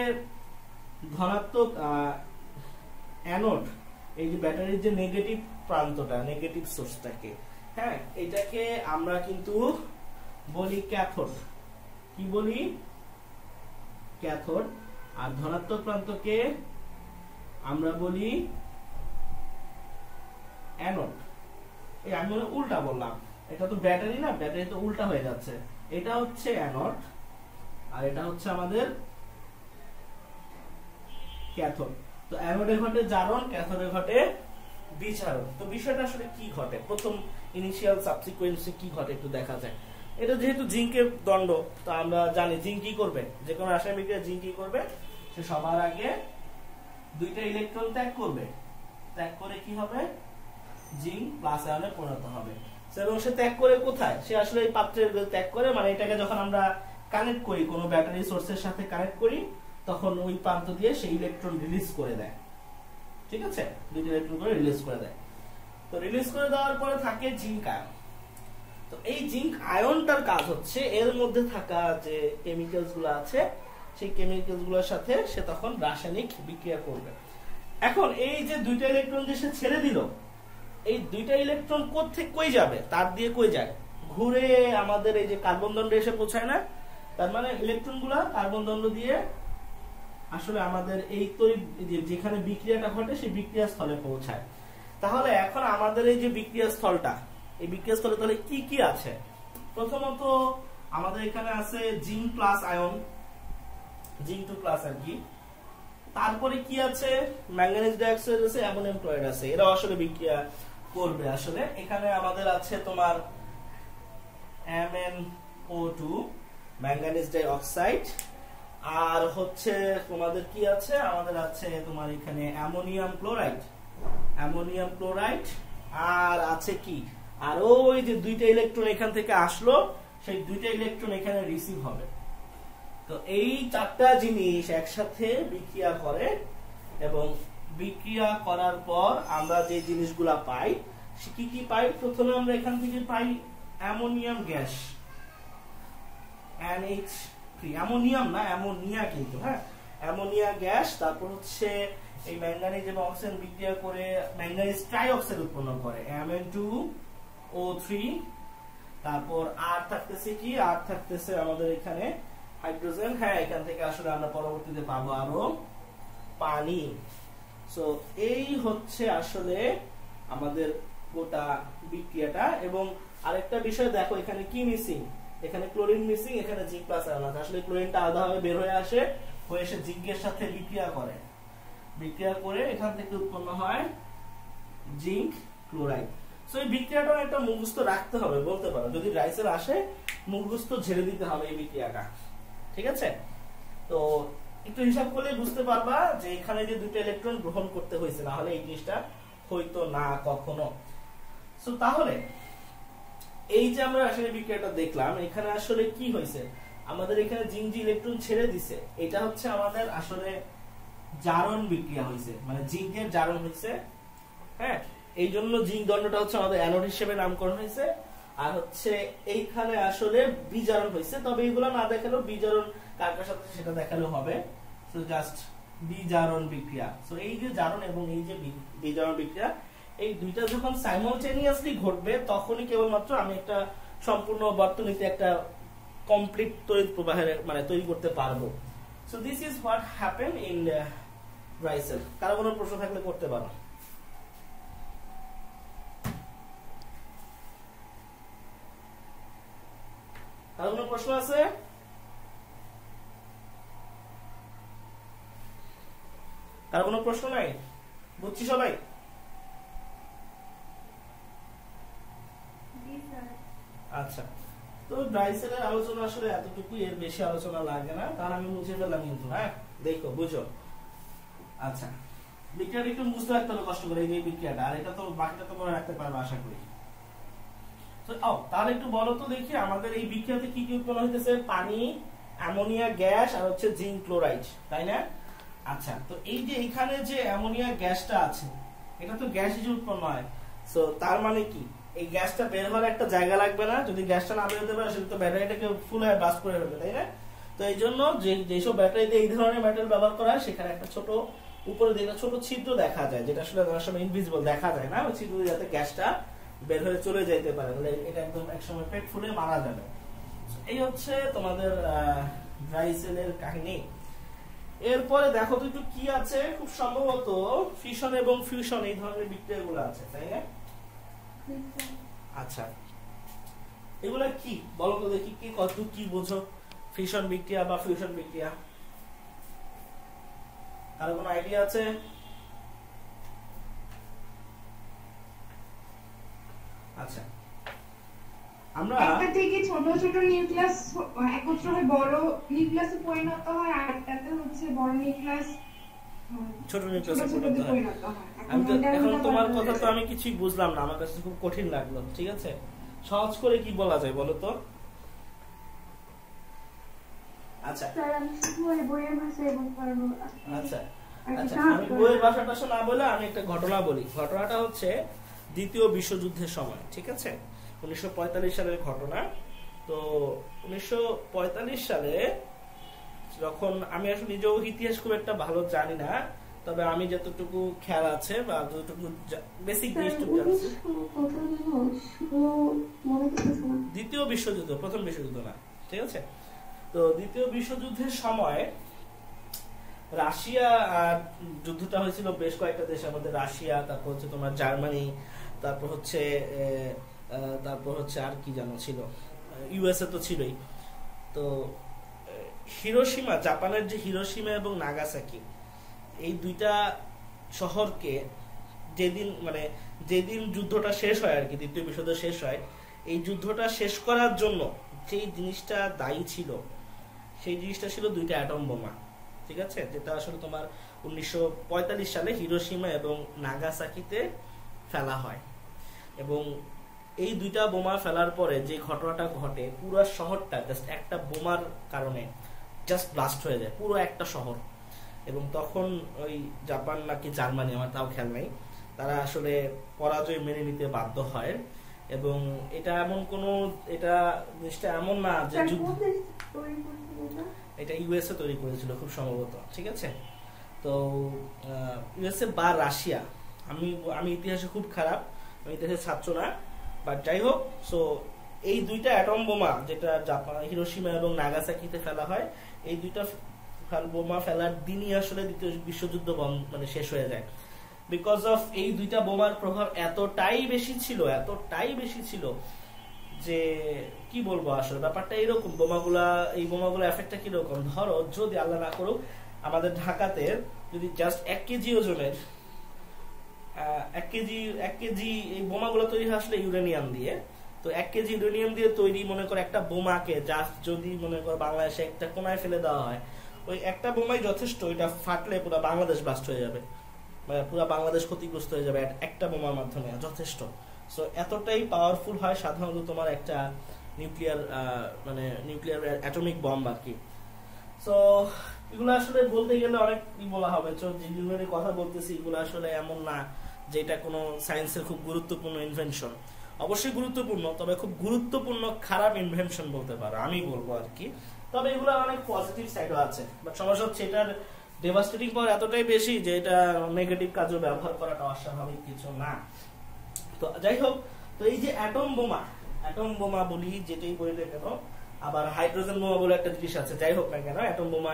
ধনাত্মক অ্যানোড, এই যে ব্যাটারির যে নেগেটিভ প্রান্তটা, নেগেটিভ সোর্সটাকে, হ্যাঁ, এটাকে আমরা কিন্তু বলি ক্যাথোড। কি বলি? ক্যাথোড। আর ধনাত্মক প্রান্তকে আমরা বলি অ্যানোড। এই আমি উল্টা বললাম, এটা তো ব্যাটারি না, ব্যাটারি তো উল্টা হয়ে যাচ্ছে। এটা হচ্ছে অ্যানোড আর এটা হচ্ছে আমাদের ক্যাথোড। তো অ্যানোডে ঘটে জারণ, ক্যাথোডে ঘটে বিজারণ। তো বিষয়টা আসলে কি ঘটে, প্রথম ইনিশিয়াল সাবসিকুয়েন্সে কি ঘটে একটু দেখা যায়। এটা যেহেতু জিঙ্কের দণ্ড, তো আমরা জানি জিঙ্ক কি করবে, যে কোনো রাসায়নিক বিক্রিয়া জিঙ্ক কি করবে, সে সবার আগে দুইটা ইলেকট্রন ত্যাগ করবে, ত্যাগ করে কি হবে, জিঙ্ক প্লাস আয়নে পরিণত হবে। এবং সে ত্যাগ করে কোথায়, সে আসলে এই পাত্রের ত্যাগ করে, মানে এটাকে যখন আমরা কানেক্ট করি কোনো ব্যাটারি সোর্সের সাথে কানেক্ট করি, তখন ওই প্রান্ত দিয়ে সেই ইলেকট্রন রিলিজ করে দেয়, ঠিক আছে? দুইটা ইলেকট্রন করে রিলিজ করে দেয়। তো রিলিজ করে দেওয়ার পরে থাকে জিঙ্ক আয়ন। তো এই জিঙ্ক আয়নটার কাজ হচ্ছে এর মধ্যে থাকা যে কেমিক্যালস গুলো আছে, সেই কেমিক্যালস গুলোর সাথে সে তখন রাসায়নিক বিক্রিয়া করবে। এখন এই যে দুইটা ইলেকট্রন যে সে ছেড়ে দিল, এই দুইটা ইলেকট্রন কোত্থেকে কই যাবে, তার দিয়ে কই যায়, ঘুরে আমাদের এই যে কার্বন দণ্ডে এসে পৌঁছায় না? তার মানে ইলেকট্রন গুলা কার্বন দণ্ড দিয়ে আসলে আমাদের এই যেখানে বিক্রিয়াটা ঘটে সেই বিক্রিয়া স্থলে পৌঁছায়। তাহলে এখন আমাদের এই যে বিক্রিয়া স্থলটা, এই বিক্রিয়া স্থলে তাহলে কি কি আছে? প্রথমত আমাদের এখানে আছে zinc plus ion, zinc 2 plus আর কি। তারপরে কি আছে, ম্যাঙ্গানিজ ডাইঅক্সাইড আছে, অ্যামোনিয়াম ক্লোরাইড আছে, এরা আসলে বিক্রিয়া করবে। আসলে এখানে আমাদের আছে তোমার MnO2 ম্যাঙ্গানিজ ডাইঅক্সাইড, আর হচ্ছে তোমাদের কি আছে, আমাদের আছে তোমার এখানে অ্যামোনিয়াম ক্লোরাইড, আর আছে কি, আর ওই যে দুইটা ইলেকট্রন এখান থেকে আসলো, সেই দুইটা ইলেকট্রন এখানে রিসিভ হবে। তো এই চারটা জিনিস একসাথে বিক্রিয়া করে, এবং বিক্রিয়া করার পর আমরা যে জিনিসগুলা পাই, কি কি পাই? প্রথমে আমরা এখান থেকে পাই অ্যামোনিয়াম গ্যাস, NH3, অ্যামোনিয়াম না, অ্যামোনিয়া কিন্তু, হ্যাঁ, অ্যামোনিয়া গ্যাস। তারপর হচ্ছে এই ম্যাঙ্গানিজ এবং অক্সিজেন বিক্রিয়া করে ম্যাঙ্গানিজ ট্রাইঅক্সাইড উৎপন্ন করে, Mn2O3। তারপর আর থাকতেছে কি, আর থাকতেছে আমাদের এখানে হাইড্রোজেন, হ্যাঁ, এখান থেকে আসলে আমরা পরবর্তীতে পাবো আরো পানি। সো এই হচ্ছে আসলে আমাদের গোটা বিক্রিয়াটা। এবং আরেকটা বিষয় দেখো, এখানে কি মিসিং, এখানে ক্লোরিন মিসিং, এখানে জিঙ্ক প্লাস আয়ন আছে। আসলে ক্লোরিনটা আলাদাভাবে বের হয়ে আসে, হয়ে এসে জিঙ্কের সাথে বিক্রিয়া করে এখান থেকে উৎপন্ন হয় জিঙ্ক ক্লোরাইড। সো এই বিক্রিয়াটা একটা মুখস্থ রাখতে হবে, বলতে পারো যদি রাইসের আসে মুখস্থ ঝেড়ে দিতে হবে এই বিক্রিয়াটা, ঠিক আছে? তো একটু হিসাব করলে বুঝতে পারবা যে এখানে যে দুটো ইলেকট্রন গ্রহণ করতে হয়েছে, না হলে এই জিনিসটা হইতো না কখনো। সো তাহলে এই যে আমরা আসলে বিক্রিয়াটা দেখলাম, এখানে আসলে কি হয়েছে, আমাদের এখানে জিঙ্ক যে ইলেকট্রন ছেড়ে দিছে, এটা হচ্ছে আমাদের আসলে জারণ বিক্রিয়া হয়েছে, মানে জিঙ্কের জারণ হয়েছে, হ্যাঁ, এই জন্য জিঙ্ক দণ্ডটা হচ্ছে আমাদের অ্যানোড হিসেবে নামকরণ হয়েছে। আর হচ্ছে এইখানে আসলে বিজারণ হয়েছে, তবে এগুলো না দেখালেও বিজারণ কার কার সাথে সেটা দেখালেও হবে। সো জাস্ট বিজারণ বিক্রিয়া। সো এই যে জারণ এবং এই যে বিজারণ বিক্রিয়া, এই দুইটা যখন সাইমultaneously ঘটবে, তখনই কেবলমাত্র আমি একটা সম্পূর্ণ বর্তনীতে একটা কমপ্লিট তড়িৎ প্রবাহের মানে তৈরি করতে পারবো। So this is what happen in dry cell. কারো কোনো প্রশ্ন থাকলে করতে পারো। কারো কোনো প্রশ্ন আছে? কারো কোনো প্রশ্ন নাই? বুঝছি সবাই? আচ্ছা, তো ড্রাই সেলের আলোচনা আসলে এতটুকু, এর বেশি আলোচনা লাগে না, কারণ আমি মুছে ফেললাম কিন্তু, হ্যাঁ, দেখো বুঝো। আচ্ছা, বিক্রিয়াটা একটু বুঝতে রাখতে হবে কষ্ট করে, এই বিক্রিয়াটা, আর এটা তো বাকিটা তো মনে রাখতে পারবে আশা করি। তো তাহলে একটু বলো তো দেখি, আমাদের এই বিক্রিয়াতে কি কি উৎপন্ন হইতেছে? পানি, অ্যামোনিয়া গ্যাস, আর হচ্ছে জিঙ্ক ক্লোরাইড, তাই না? আচ্ছা, তো এই যে এখানে যে অ্যামোনিয়া গ্যাসটা আছে, এটা তো গ্যাস হিসেবে উৎপন্ন হয়। সো তার মানে কি, এই গ্যাসটা বের হওয়ার একটা জায়গা লাগবে না? যদি গ্যাসটা না বের হতে পারে, সেটা তো ব্যাটারিটাকে ফুল হয়ে বাস করে ফেলবে, তাই না? তো এই জন্য যেসব ব্যাটারিতে এই ধরনের মেটাল ব্যবহার করা হয়, সেখানে একটা ছোট উপরে দিকে ছোট ছিদ্র দেখা যায়, যেটা আসলে অনেক সময় ইনভিজিবল দেখা যায় না, ওই ছিদ্র দিয়ে যাতে গ্যাসটা বের হয়ে চলে যেতে পারে, তাহলে এটা একদম একসময় পেট ফুলে মারা যাবে। এই হচ্ছে তোমাদের ড্রাই সেলের কাহিনী। এরপরে দেখো তো একটু কি আছে, খুব সম্ভবত ফিশন এবং ফিউশন এই ধরনের বিক্রিয়াগুলো আছে, তাই না? আচ্ছা, এগুলা কি বলো তো দেখি, কি কত কি বোঝো ফিশন বিক্রিয়া বা ফিউশন বিক্রিয়া? আর কোনো আইডিয়া আছে? আচ্ছা, আমরা একটা থেকে ছোট ছোট নিউক্লিয়াস একত্র হয়ে বড় নিউক্লিয়াসে পরিণত হয়, আর একটাতে হচ্ছে বড় নিউক্লিয়াস ছোট নিউক্লিয়াসে পরিণত হয়। এখন তোমার কথা তো আমি কিছুই বুঝলাম না, আমার কাছে খুব কঠিন লাগলো। ঠিক আছে, সহজ করে কি বলা যায় বলো তো? আচ্ছা আচ্ছা আচ্ছা, আমি বইয়ের ভাষাটা না বলে আমি একটা ঘটনা বলি। ঘটনাটা হচ্ছে দ্বিতীয় বিশ্বযুদ্ধের সময়, ঠিক আছে, 1945 সালের ঘটনা। তো 1945 সালে যখন, আমি আসলে নিজেও ইতিহাস খুব একটা ভালো জানি না, তবে আমি যতটুকু খেয়াল আছে বা যতটুকু বেসিক জিনিসটুকু জানছি, দ্বিতীয় বিশ্বযুদ্ধ, প্রথম বিশ্বযুদ্ধ না, ঠিক আছে। তো দ্বিতীয় বিশ্বযুদ্ধের সময় রাশিয়া যুদ্ধটা হয়েছিল বেশ কয়েকটা দেশের মধ্যে, রাশিয়া, তারপর হচ্ছে তোমার জার্মানি, তারপর হচ্ছে আর কি জানো ছিল, ইউএসএ তো ছিলই। তো হিরোশিমা, জাপানের যে হিরোশিমা এবং নাগাসাকি, এই দুইটা শহরকে যেদিন যুদ্ধটা শেষ হয় আর কি, দ্বিতীয় বিশ্বযুদ্ধ শেষ হয়, এই যুদ্ধটা শেষ করার জন্য যেই জিনিসটা দায়ী ছিল সেই জিনিসটা ছিল দুইটা অ্যাটম বোমা, ঠিক আছে, যেটা আসলে তোমার 1945 সালে হিরোশিমা এবং নাগাসাকিতে ফেলা হয়। এবং এই দুইটা বোমা ফেলার পরে যে ঘটনাটা ঘটে, পুরো শহরটা জাস্ট একটা বোমার কারণে জাস্ট ব্লাস্ট হয়ে যায়, পুরো একটা শহর। এবং তখন ওই জাপান নাকি জার্মানি, আমার তাও খেয়াল নাই, তারা আসলে পরাজয় মেনে নিতে বাধ্য হয়। এবং এটা এমন কোনো, এটা জিনিসটা এমন না যে এটা ইউএসএ তৈরি করেছিল খুব সম্ভবত, ঠিক আছে। তো ইউএসএ বা রাশিয়া, আমি ইতিহাসে খুব খারাপ, আমি ইতিহাসের ছাত্র না, বাট যাই হোক। সো এই দুইটা অ্যাটম বোমা যেটা জাপান হিরোশিমা এবং নাগাসাকিতে ফেলা হয়, এই দুইটা বোমা ফেলার দিনই আসলে দ্বিতীয় বিশ্বযুদ্ধ মানে শেষ হয়ে যায়। বিকজ অফ এই দুইটা বোমার প্রভাব এতটাই বেশি ছিল যে কি বলবো, আসলে ব্যাপারটা এরকম। এই বোমাগুলা এফেক্টটা কিরকম, ধরো যদি আল্লাহ না করুক আমাদের ঢাকাতে যদি জাস্ট 1 কেজি ওজনের 1 কেজি এই বোমাগুলো তৈরি হয় আসলে ইউরেনিয়াম দিয়ে। তো 1 কেজি ইউরেনিয়াম দিয়ে তৈরি মনে করো একটা বোমাকে জাস্ট যদি মনে করো বাংলাদেশে একটা কোনায় ফেলে দেওয়া হয়, ওই একটা বোমাই যথেষ্ট, ওইটা ফাটলে পুরো বাংলাদেশ ব্লাস্ট হয়ে যাবে, মানে পুরো বাংলাদেশ ক্ষতিগ্রস্ত হয়ে যাবে একটা বোমার মাধ্যমে, যথেষ্ট। সো এতটাই পাওয়ারফুল হয় সাধারণত তোমার একটা নিউক্লিয়ার অ্যাটমিক বম্ব আর কি। সো এগুলো আসলে বলতে গেলে অনেক বলা হবে, যেগুলোর কথা বলতেছি এগুলো আসলে এমন না যে এটা কোনো সায়েন্সের খুব গুরুত্বপূর্ণ ইনভেনশন। অবশ্যই গুরুত্বপূর্ণ, তবে খুব গুরুত্বপূর্ণ খারাপ ইনভেনশন বলতে পারো, আমি বলবো আর কি। তবে এগুলো অনেক পজিটিভ সাইডও আছে, বাট সমস্যা হচ্ছে এটার ডেভাস্টেটিং পাওয়ার এতটাই বেশি যে এটা নেগেটিভ কাজও ব্যবহার করাটা অস্বাভাবিক কিছু না। তো যাই হোক, তো এই যে অ্যাটম বোমা বলি, যেটাই বললে কেন, আবার হাইড্রোজেন বোমা বলে একটা জিনিস আছে, যাই হোক না কেন, অ্যাটম বোমা,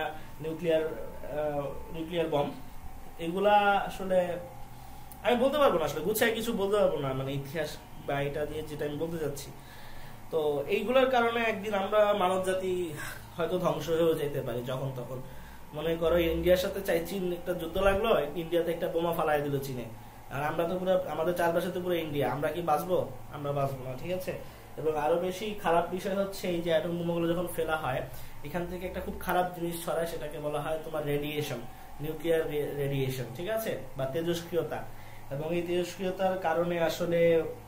নিউক্লিয়ার বম, এগুলা আসলে আমি বলতে পারবো না, আসলে গুছায় কিছু বলতে পারবো না, মানে ইতিহাস বা এটা দিয়ে যেটা আমি বলতে যাচ্ছি। তো এইগুলোর কারণে একদিন আমরা মানব জাতি হয়তো ধ্বংস হয়েও যেতে পারি যখন তখন। মনে করো ইন্ডিয়ার সাথে চীন একটা যুদ্ধ লাগলো, ইন্ডিয়াতে একটা বোমা ফালাই দিল চীনে, আর আমরা তো পুরো, আমাদের চারপাশে তো পুরো ইন্ডিয়া, আমরা কি বাঁচবো? আমরা বাঁচবো না, ঠিক আছে। এবং আরো বেশি খারাপ বিষয় হচ্ছে এই যে অ্যাটম বোমাগুলো যখন ফেলা হয়, এখান থেকে একটা খুব খারাপ জিনিস ছড়ায়, সেটাকে বলা হয় তোমার রেডিয়েশন, নিউক্লিয়ার রেডিয়েশন, ঠিক আছে, বা তেজস্ক্রিয়তা। এবং এই তেজস্ক্রিয়তার কারণে আসলে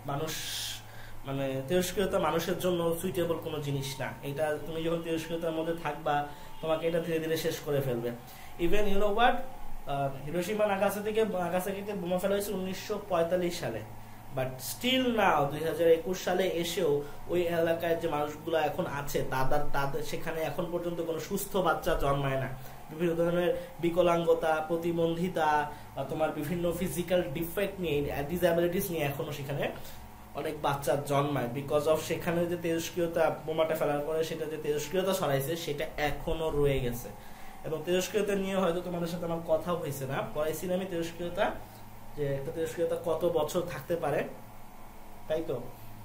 তেজস্ক্রিয়তা মানুষের জন্য সুইটেবল কোনো জিনিস না। এটা তুমি যখন তেজস্ক্রিয়তার মধ্যে থাকবা, তোমাকে এটা ধীরে ধীরে শেষ করে ফেলবে। Even you know what, Hiroshima নাগাসাকিতে বোমা ফেলা হয়েছিল 1945 সালে, বাট স্টিল নাও 2021 সালে এসেও ওই এলাকায় যে মানুষগুলো এখন আছে তাদের সেখানে এখন পর্যন্ত কোনো সুস্থ বাচ্চা জন্মায় না। বিভিন্ন ধরনের বিকলাঙ্গতা, প্রতিবন্ধিতা, তোমার বিভিন্ন ফিজিক্যাল ডিফেক্ট নিয়ে, ডিসএবিলিটিস নিয়ে এখনো সেখানে অনেক বাচ্চা জন্মায়, বিকজ অফ সেখানে যে তেজস্ক্রিয়তা বোমাটা ফেলার পরে সেটা যে তেজস্ক্রিয়তা ছড়াইছে সেটা এখনো রয়ে গেছে। এবং তেজস্ক্রিয়তা নিয়ে হয়তো তোমাদের সাথে আমার কথা হয়েছে না, পড়াইছি না আমি তেজস্ক্রিয়তা, যে একটা তেজস্ক্রিয়তা কত বছর থাকতে পারে, তাই তো।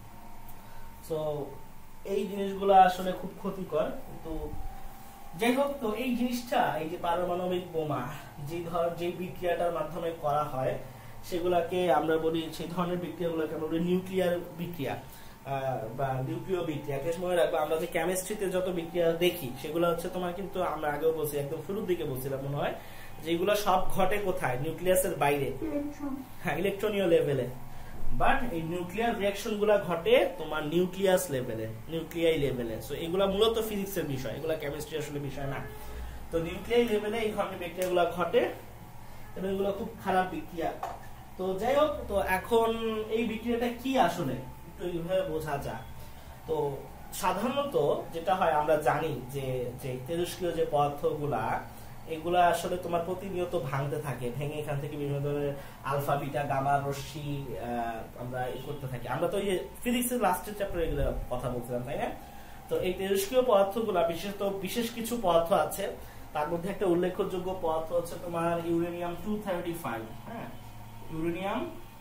সো এই জিনিসগুলো আসলে খুব ক্ষতিকর। কিন্তু যাই হোক, তো এই জিনিসটা, এই যে পারমাণবিক বোমা যে বিক্রিয়াটার মাধ্যমে করা হয়, সেগুলাকে আমরা বলি, সেই ধরনের বিক্রিয়াগুলোকে আমরা বলি নিউক্লিয়ার বিক্রিয়া বা নিউক্লিয় বিক্রিয়া। একটা সময় রাখবো, আমরা যে কেমিস্ট্রিতে যত বিক্রিয়া দেখি সেগুলো হচ্ছে তোমার, কিন্তু আমরা আগেও বলছি, একদম শুরুর দিকে বলছিলাম মনে হয়, যেগুলো সব ঘটে কোথায়, নিউক্লিয়াসের বাইরে, হ্যাঁ, ইলেকট্রনীয় লেভেলে। বাট এই নিউক্লিয়ার রিঅ্যাকশন গুলা ঘটে তোমার নিউক্লিয়াস লেভেলে, নিউক্লিয়াই লেভেলে। সো এগুলা মূলত ফিজিক্সের বিষয়, এগুলা কেমিস্ট্রি আসলে বিষয় না। তো নিউক্লিয়াই লেভেলে এই ধরনের বিক্রিয়াগুলো ঘটে এবং এগুলো খুব খারাপ বিক্রিয়া। তো যাই হোক, তো এখন এই বিক্রিয়াটা কি আসলে একটু এইভাবে বোঝা যায়। তো সাধারণত যেটা হয়, আমরা জানি যে তেজস্ক্রিয় যে পদার্থগুলা, এগুলা আসলে তোমার প্রতিনিয়ত ভাঙতে থাকে, ভেঙে এখান থেকে বিভিন্ন ধরনের আলফা, বিটা, গামা রশ্মি আমরা করতে থাকি। আমরা তো এই ফিজিক্সের লাস্টের চ্যাপ্টারে এগুলো কথা বলছিলাম, তাই না? তো এই তেজস্ক্রিয় পদার্থগুলা বিশেষ কিছু পদার্থ আছে, তার মধ্যে একটা উল্লেখযোগ্য পদার্থ হচ্ছে তোমার ইউরেনিয়াম 235। হ্যাঁ, ইউরেনিয়াম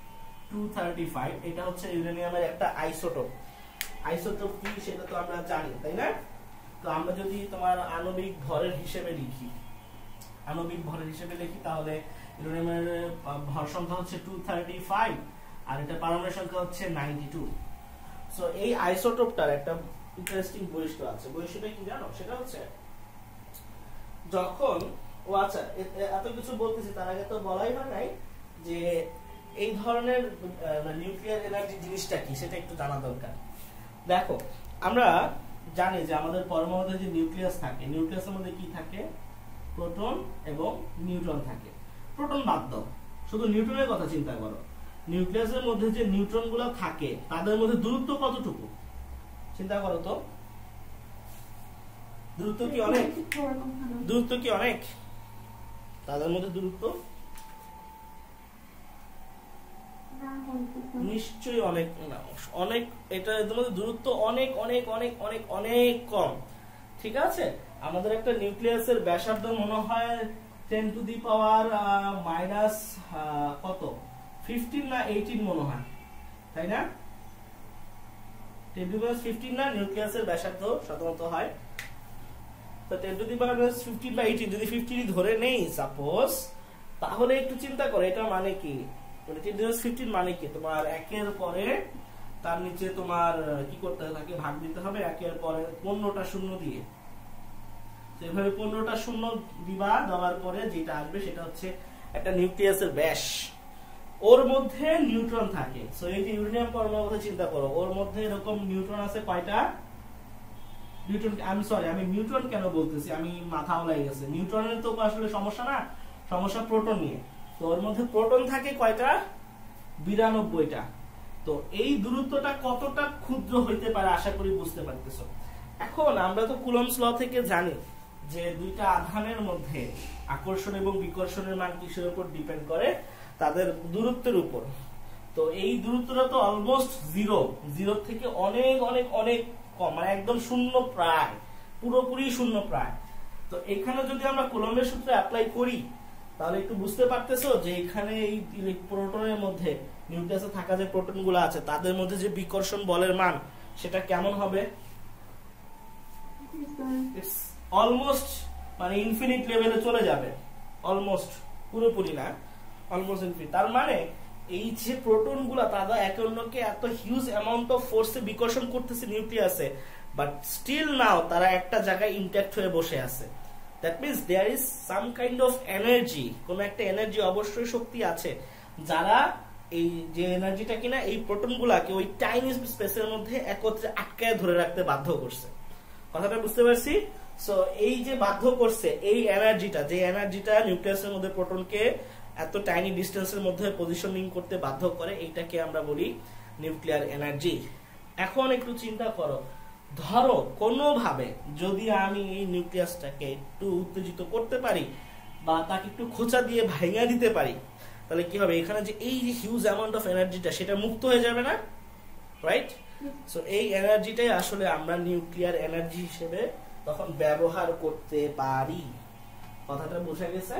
235, এটা হচ্ছে ইউরেনিয়ামের একটা আইসোটোপ। আইসোটোপ কি সেটা তো আমরা জানি, তাই না? তো আমরা যদি তোমার আণবিক ভরের হিসেবে লিখি, তাহলে ইউরেনিয়ামের ভর সংখ্যা হচ্ছে 235 আর এটা পারমাণবিক সংখ্যা হচ্ছে 92। সো এই আইসোটোপটার একটা ইন্টারেস্টিং বৈশিষ্ট্য আছে। বৈশিষ্ট্যটা কি জানো? সেটা হচ্ছে যখন আচ্ছা এত কিছু বলতেছি, তার আগে তো বলাই হয় নাই যে এই ধরনের নিউক্লিয়ার এনার্জি জিনিসটা কি সেটা একটু জানা দরকার। দেখো আমরা জানি যে আমাদের পরমাণুতে যে নিউক্লিয়াস থাকে, নিউক্লিয়াসের মধ্যে কি থাকে, প্রোটন এবং নিউট্রন থাকে। প্রোটন বাদ দাও, শুধু নিউট্রনের কথা চিন্তা করো। নিউক্লিয়াসের মধ্যে যে নিউট্রন গুলো থাকে তাদের মধ্যে দূরত্ব কতটুকু চিন্তা করো তো। দূরত্ব কি অনেক? দূরত্ব কি অনেক? তাদের মধ্যে দূরত্ব নিশ্চয়ই অনেক না, অনেক, এটা এদের মধ্যে দূরত্ব অনেক অনেক অনেক অনেক অনেক কম। ঠিক আছে, আমাদের একটা নিউক্লিয়াসের ব্যাসার্ধ মনে হয় 10 টু দি পাওয়ার মাইনাস কত 15 না 18 মনে হয়, তাই না? 10 টু দি পাওয়ার 15 না নিউক্লিয়াসের ব্যাসার্ধ সাধারণত হয়। তো 10 টু দি পাওয়ার 15 বা 18 যদি 15 ধরে নেই সাপোজ, তাহলে একটু চিন্তা করো এটা মানে কি, 10 টু দি 15 মানে কি, তোমার একের পরে তার নিচে তোমার কি করতে হবে, তাকে ভাগ দিতে হবে একের পরে 15টা শূন্য দিয়ে। তো এভাবে 15টা শূন্য দিবা, দেওয়ার পরে যেটা আসবে সেটা হচ্ছে একটা নিউক্লিয়াসের ব্যাস। ওর মধ্যে নিউট্রন থাকে। সো এই যে ইউরেনিয়াম পরমাণুর কথা চিন্তা করো, ওর মধ্যে এরকম নিউট্রন আছে কয়টা? নিউট্রন, আমি সরি আমি নিউট্রন কেন বলতেছি, আমি মাথাও লেগে গেছে। নিউট্রনের তো আসলে সমস্যা না, সমস্যা প্রোটন নিয়ে। তো ওর মধ্যে প্রোটন থাকে কয়টা? 92টা। তো এই দূরত্বটা কতটা ক্ষুদ্র হইতে পারে আশা করি বুঝতে পারতেছো। এখন আমরা তো কুলম্বস ল থেকে জানি যে দুইটা আধানের মধ্যে আকর্ষণ এবং বিকর্ষণের মান কিসের উপর ডিপেন্ড করে? তাদের দূরত্বের উপর। তো এই দূরত্বটা তো অলমোস্ট জিরো থেকে অনেক অনেক অনেক কম, মানে একদম শূন্য প্রায়, পুরোপুরি শূন্য প্রায়। তো এখানে যদি আমরা কুলম্বের সূত্র অ্যাপ্লাই করি তাহলে একটু বুঝতে পারতেছো যে এখানে এই প্রোটনের মধ্যে নিউক্লিয়াসে থাকা যে প্রোটনগুলো আছে তাদের মধ্যে যে বিকর্ষণ বলের মান সেটা কেমন হবে? ইটস অলমোস্ট মানে ইনফিনিট লেভেলে চলে যাবে। অলমোস্ট, পুরোপুরি না, অলমোস্ট ইনফিনিট। তার মানে এই যে প্রোটনগুলো তারা একে অন্যকে এত হিউজ অ্যামাউন্ট অফ ফোর্সে বিকর্ষণ করতেছে নিউক্লিয়াসে, বাট স্টিল নাও তারা একটা জায়গায় ইনট্যাক্ট হয়ে বসে আছে। That means there is some kind of energy, কোন একটা এনার্জি, অবশ্যই শক্তি আছে যারা এই যে এনার্জিটা কিনা এই প্রোটনগুলোকে ওই টাইনি স্পেসের মধ্যে একত্রে আটকায় ধরে রাখতে বাধ্য করছে। কথাটা বুঝতে পারছি? সো এই যে বাধ্য করছে, এই এনার্জিটা, যে এনার্জিটা নিউক্লিয়াসের মধ্যে প্রোটনকে এত টাইনি ডিস্টেন্সের মধ্যে পজিশনিং করতে বাধ্য করে, এইটাকে আমরা বলি নিউক্লিয়ার এনার্জি। এখন একটু চিন্তা করো, ধরো কোনোভাবে যদি আমি এই নিউক্লিয়াসটাকে একটু উত্তেজিত করতে পারি বা তাকে একটু খোঁচা দিয়ে ভাঙা দিতে পারি, তাহলে কি হবে? এখানে যে এই যে হিউজ অ্যামাউন্ট অফ এনার্জিটা সেটা মুক্ত হয়ে যাবে না, রাইট? সো এই এনার্জিটাই আসলে আমরা নিউক্লিয়ার এনার্জি হিসেবে তখন ব্যবহার করতে পারি। কথাটা বোঝা গেছে?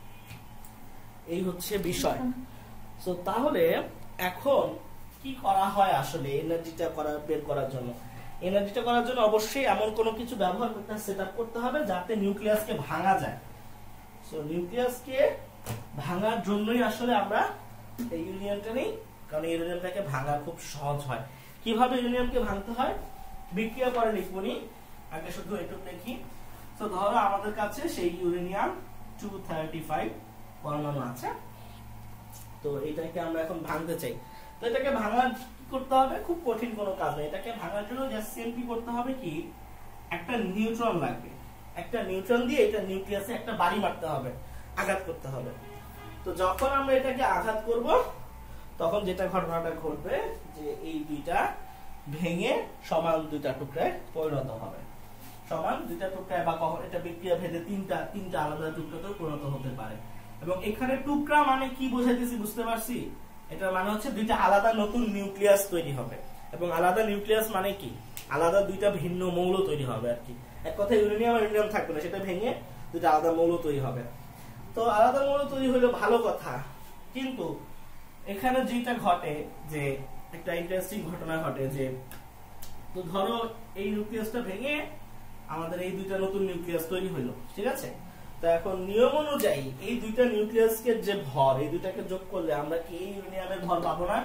এই হচ্ছে বিষয়। সো তাহলে এখন কি করা হয় আসলে এনার্জিটা বের করার জন্য? এনার্জিটা করার জন্য অবশ্যই এমন কোনো কিছু ব্যবহার করতে, সেটআপ করতে হবে যাতে নিউক্লিয়াসকে ভাঙা যায়। সো নিউক্লিয়াসকে ভাঙার জন্যই আসলে আমরা এই ইউরেনিয়ামটা নেই, কারণ ইউরেনিয়ামটাকে ভাঙা খুব সহজ হয়। কিভাবে ইউরেনিয়ামকে ভাঙতে হয় বিক্রিয়া করে লিখবনি, আগে শুধু একটু দেখি। তো ধরো আমাদের কাছে সেই ইউরেনিয়াম 235 পরমাণু আছে, তো এটাকে আমরা এখন ভাঙতে চাই। তো এটাকে ভাঙার কি করতে হবে? খুব কঠিন কোনো কাজ নেই। এটাকে ভাঙার জন্য জাস্ট সিম্পলি করতে হবে কি, একটা নিউট্রন লাগবে। একটা নিউট্রন দিয়ে এটা নিউক্লিয়াসে একটা বাড়ি মারতে হবে, আঘাত করতে হবে। তো যখন আমরা এটাকে আঘাত করব তখন যেটা ঘটনাটা ঘটবে যে এই দুইটা ভেঙে সমান দুইটা টুকরায় পরিণত হবে। সমান দুইটা টুকরায়, বা কখন এটা বিক্রিয়া ভেদে তিনটা আলাদা টুকরাতে পরিণত হতে পারে। এবং এখানে টুকরা মানে কি বোঝাইতেছি বুঝতে পারছি? এটা মানে হচ্ছে দুইটা আলাদা নতুন নিউক্লিয়াস তৈরি হবে। এবং আলাদা নিউক্লিয়াস মানে কি? আলাদা দুইটা ভিন্ন মৌল তৈরি হবে আর কি। এক কথায় ইউরেনিয়াম আর ইউরেনিয়াম থাকবে না, সেটা ভেঙে দুইটা আলাদা মৌল তৈরি হবে। তো আলাদা মৌল তৈরি হলো ভালো কথা, কিন্তু এখানে যেটা ঘটে যে একটা ইন্টারেস্টিং ঘটনা ঘটে যে, তো ধরো এই নিউক্লিয়াসটা ভেঙে আমাদের এই দুইটা নতুন নিউক্লিয়াস তৈরি হলো, ঠিক আছে? তো এখন নিয়ম অনুযায়ী এই দুইটা নিউক্লিয়াসকে যে ভর, এই দুইটাকে যোগ করলে আমরা কি এই ইউরেনিয়ামের ভর পাবো না?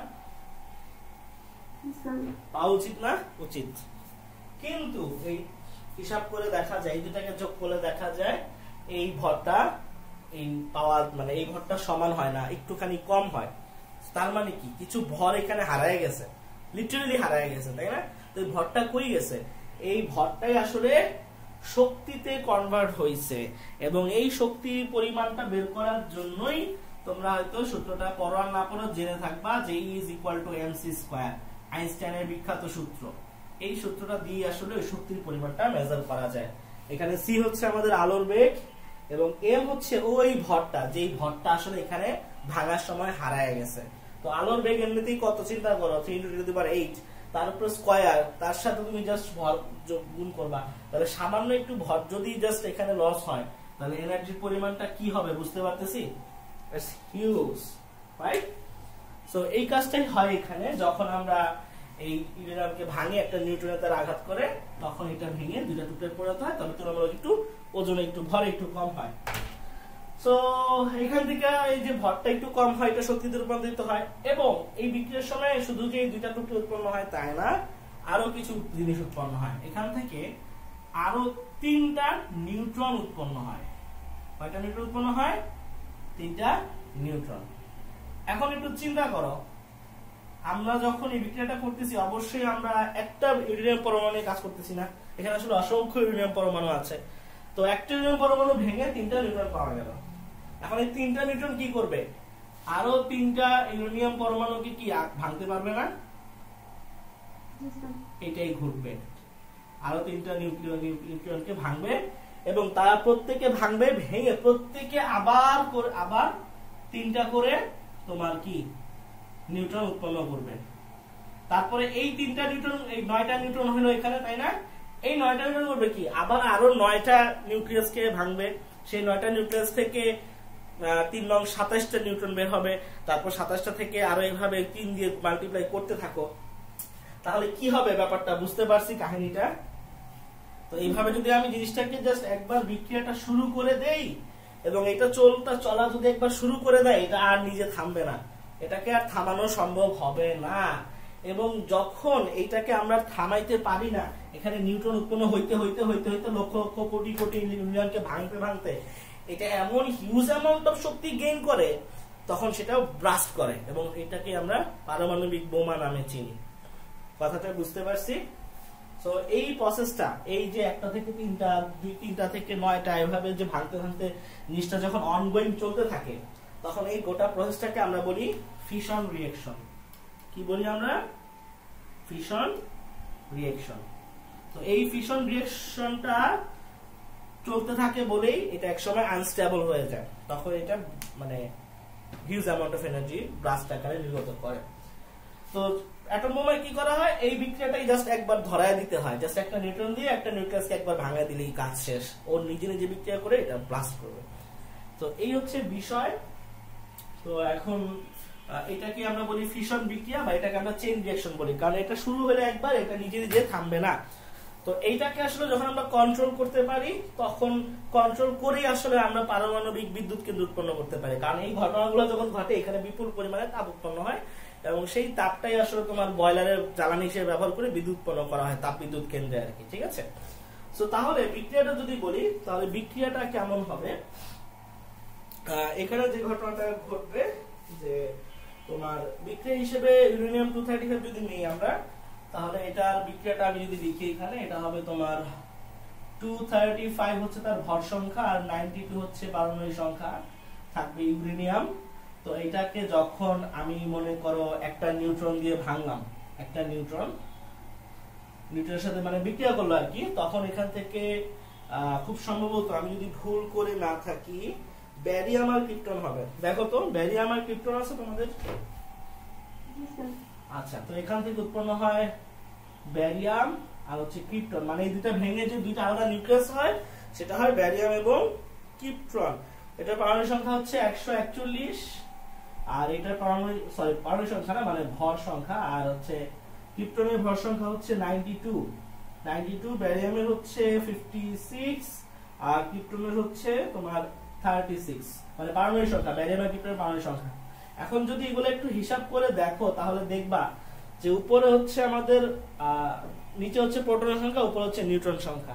পাওয়া উচিত না? উচিত। কিন্তু এই হিসাব করে দেখা যায়, এই দুটাকে যোগ করলে দেখা যায় এই ভরটা এই পাওয়া মানে এই ভরটা সমান হয় না, একটুখানি কম হয়। তার মানে কি কিছু ভর এখানে হারায় গেছে, লিটারালি হারায় গেছে, তাই না? তো এই ভরটা কই গেছে? এই ভরটাই আসলে শক্তিতে কনভার্ট হয়েছে, এবং এই শক্তির পরিমাণটা বের করার জন্যই তোমরা হয়তো সূত্রটা পড়ো আর না পড়ো জেনে থাকবা যে E = mc², আইনস্টাইনের বিখ্যাত সূত্র। এই সূত্রটা দিয়ে আসলে ওই শক্তির পরিমাণটা মেজার করা যায়। এখানে c হচ্ছে আমাদের আলোর বেগ এবং m হচ্ছে ওই ভরটা, যেই ভরটা আসলে এখানে ভাঙার সময় হারায় গেছে। তো আলোর বেগ এমনিতেই কত চিন্তা করো, 3 × 10⁸, তার উপর স্কয়ার, তার সাথে তুমি জাস্ট ভর গুণ করবা, তাহলে সামান্য একটু ভর যদি জাস্ট এখানে লস হয় তাহলে এনার্জির পরিমাণটা কি হবে বুঝতে পারতেছি? It's huge, right? সো এই কাজটাই হয় এখানে যখন আমরা এই ইউরেনিয়ামকে ভাঙে একটা নিউট্রনে তার আঘাত করে, তখন এটা ভেঙে দুইটা টুকরায় পরিণত হয়, তবে তুলনামূলক একটু ওজনে একটু ভর একটু কম হয়। সো এখান থেকে এই যে ভরটা একটু কম হয়, এটা শক্তিতে রূপান্তরিত হয়, এবং এই বিক্রিয়ার সময় শুধু যে দুইটা টুকরো উৎপন্ন হয় তাই না, আরো কিছু জিনিস উৎপন্ন হয়। এখান থেকে আরো 3টা নিউট্রন উৎপন্ন হয়। কয়টা নিউট্রন উৎপন্ন হয়? 3টা নিউট্রন। এখন একটু চিন্তা করো, আমরা যখন এই বিক্রিয়াটা করতেছি অবশ্যই আমরা একটা ইউরেনিয়াম পরমাণু নিয়ে কাজ করতেছি না, এখানে আসলে অসংখ্য ইউরেনিয়াম পরমাণু আছে। তো একটা ইউরেনিয়াম পরমাণু ভেঙে 3টা নিউট্রন পাওয়া গেল। এখন এই 3টা নিউট্রন কি করবে? আরো 3টা ইউরেনিয়াম পরমাণুকে কি ভাঙতে পারবে না? এটাই ঘটবে, আরো 3টা নিউক্লিয়নকে ভাঙবে, এবং তারা প্রত্যেকে ভাঙবে, ভেঙে প্রত্যেকে আবার 3টা করে তোমার কি নিউট্রন উৎপন্ন করবে। তারপরে এই 3টা নিউট্রন, এই 9টা নিউট্রন হলো এখানে, তাই না? এই 9টা নিউট্রন করবে কি আবার আরো 9টা নিউক্লিয়াসকে ভাঙবে, সেই 9টা নিউক্লিয়াস থেকে 3 নং 27টা নিউট্রন বের হবে, তারপর 27টা থেকে আরো এইভাবে 3 দিয়ে মাল্টিপ্লাই করতে থাকো। তাহলে কি হবে ব্যাপারটা বুঝতে পারছি কাহিনীটা? তো এইভাবে যদি আমি জিনিসটাকে জাস্ট একবার বিক্রিয়াটা শুরু করে দেই, এবং এটা চলা যদি একবার শুরু করে দেয়, এটা আর নিজে থামবে না, এটাকে আর থামানো সম্ভব হবে না। এবং যখন এইটাকে আমরা থামাইতে পারি না, এখানে নিউট্রন উৎপন্ন হইতে হইতে হইতে হইতে লক্ষ লক্ষ কোটি কোটি নিউট্রনকে ভাঙতে ভাঙতে এটা এমন হিউজ অ্যামাউন্ট অফ শক্তি গেইন করে, তখন সেটা ব্রাস্ট করে, এবং এটাকে আমরা পারমাণবিক বোমা নামে চিনি। কথাটা বুঝতে পারছি? সো এই প্রসেসটা, এই যে 1টা থেকে 3টা, 3টা থেকে 9টা, এভাবে যে ভাঙতে ভাঙতে জিনিসটা যখন অনগোয়িং চলতে থাকে, তখন এই গোটা প্রসেসটাকে আমরা বলি ফিশন রিঅ্যাকশন। কি বলি আমরা? Fission reaction. তো এই ফিশন রিঅ্যাকশনটা চলতে থাকে বলেই এটা একসময় আনস্টেবল হয়ে যায়, তখন এটা মানে huge amount of energy blast আকারে নির্গত করে। তো অ্যাটম বোমায় কি করা হয়? এই বিক্রিয়াটাই জাস্ট একবার ধরায় দিতে হয়, জাস্ট একটা নিউট্রন দিয়ে একটা নিউক্লিয়াসকে একবার ভাঙা দিলেই কাজ শেষ, ওর নিজে নিজে বিক্রিয়া করে এটা ব্লাস্ট করবে। তো এই হচ্ছে বিষয়। তো এখন এটাকে আমরা বলি ফিশন বিক্রিয়া, বা এটাকে আমরা চেইন রিঅ্যাকশন বলি, কারণ এটা শুরু হলে একবার এটা নিজে নিজে থামবে না। তো এইটাকে আসলে যখন আমরা কন্ট্রোল করতে পারি, তখন কন্ট্রোল করেই আসলে আমরা পারমাণবিক বিদ্যুৎ কেন্দ্র উৎপন্ন করতে পারি, কারণ এই ঘটনাগুলো যখন ঘটে এখানে বিপুল পরিমাণে তাপ উৎপন্ন হয়, এবং সেই তাপটাই আসলে তোমার বয়লারের জ্বালানি হিসেবে ব্যবহার করে বিদ্যুৎ উৎপন্ন করা হয় তাপ বিদ্যুৎ কেন্দ্রে আর কি, ঠিক আছে? সো তাহলে বিক্রিয়াটা যদি বলি, তাহলে বিক্রিয়াটা কেমন হবে? এখানে যে ঘটনাটা ঘটবে, যে তোমার বিক্রিয়া হিসেবে ইউরেনিয়াম 235 যদি নেই আমরা, তাহলে এটার বিক্রিয়াটা আমি যদি লিখি এখানে, এটা হবে তোমার 235 হচ্ছে তার ভর সংখ্যা, আর 92 হচ্ছে পারমাণবিক সংখ্যা থাকবে ইউরেনিয়াম। তো এটাকে যখন আমি মনে করো একটা নিউট্রন দিয়ে ভাঙলাম, একটা নিউট্রনের সাথে মানে বিক্রিয়া করলো আর কি, তখন এখান থেকে খুব সম্ভবত, আমি যদি ভুল করে না থাকি, ব্যারিয়াম আর ক্রিপ্টন হবে। দেখো তো, ব্যারিয়াম আর ক্রিপ্টন আছে তোমাদের? আচ্ছা, তো এখান থেকে উৎপন্ন হয় ব্যারিয়াম আর হচ্ছে ক্রিপ্টন, মানে এই দুটা ভেঙে যে দুইটা আলাদা নিউক্লিয়াস হয়, সেটা হয় ব্যারিয়াম এবং ক্রিপ্টন। এটার পারমাণবিক সংখ্যা হচ্ছে 141, আর এটার পারমাণবিক সংখ্যা না, মানে ভর সংখ্যা, আর হচ্ছে ক্রিপ্টনের ভর সংখ্যা হচ্ছে 92, ব্যারিয়ামের হচ্ছে 56, আর ক্রিপ্টনের হচ্ছে তোমার 36, মানে পারমাণবিক সংখ্যা, ব্যারিয়াম আর ক্রিপ্টনের পারমাণবিক সংখ্যা। এখন যদি এগুলো একটু হিসাব করে দেখো, তাহলে দেখবা যে উপরে হচ্ছে আমাদের নিচে হচ্ছে প্রোটনের সংখ্যা, উপরে হচ্ছে নিউট্রন সংখ্যা।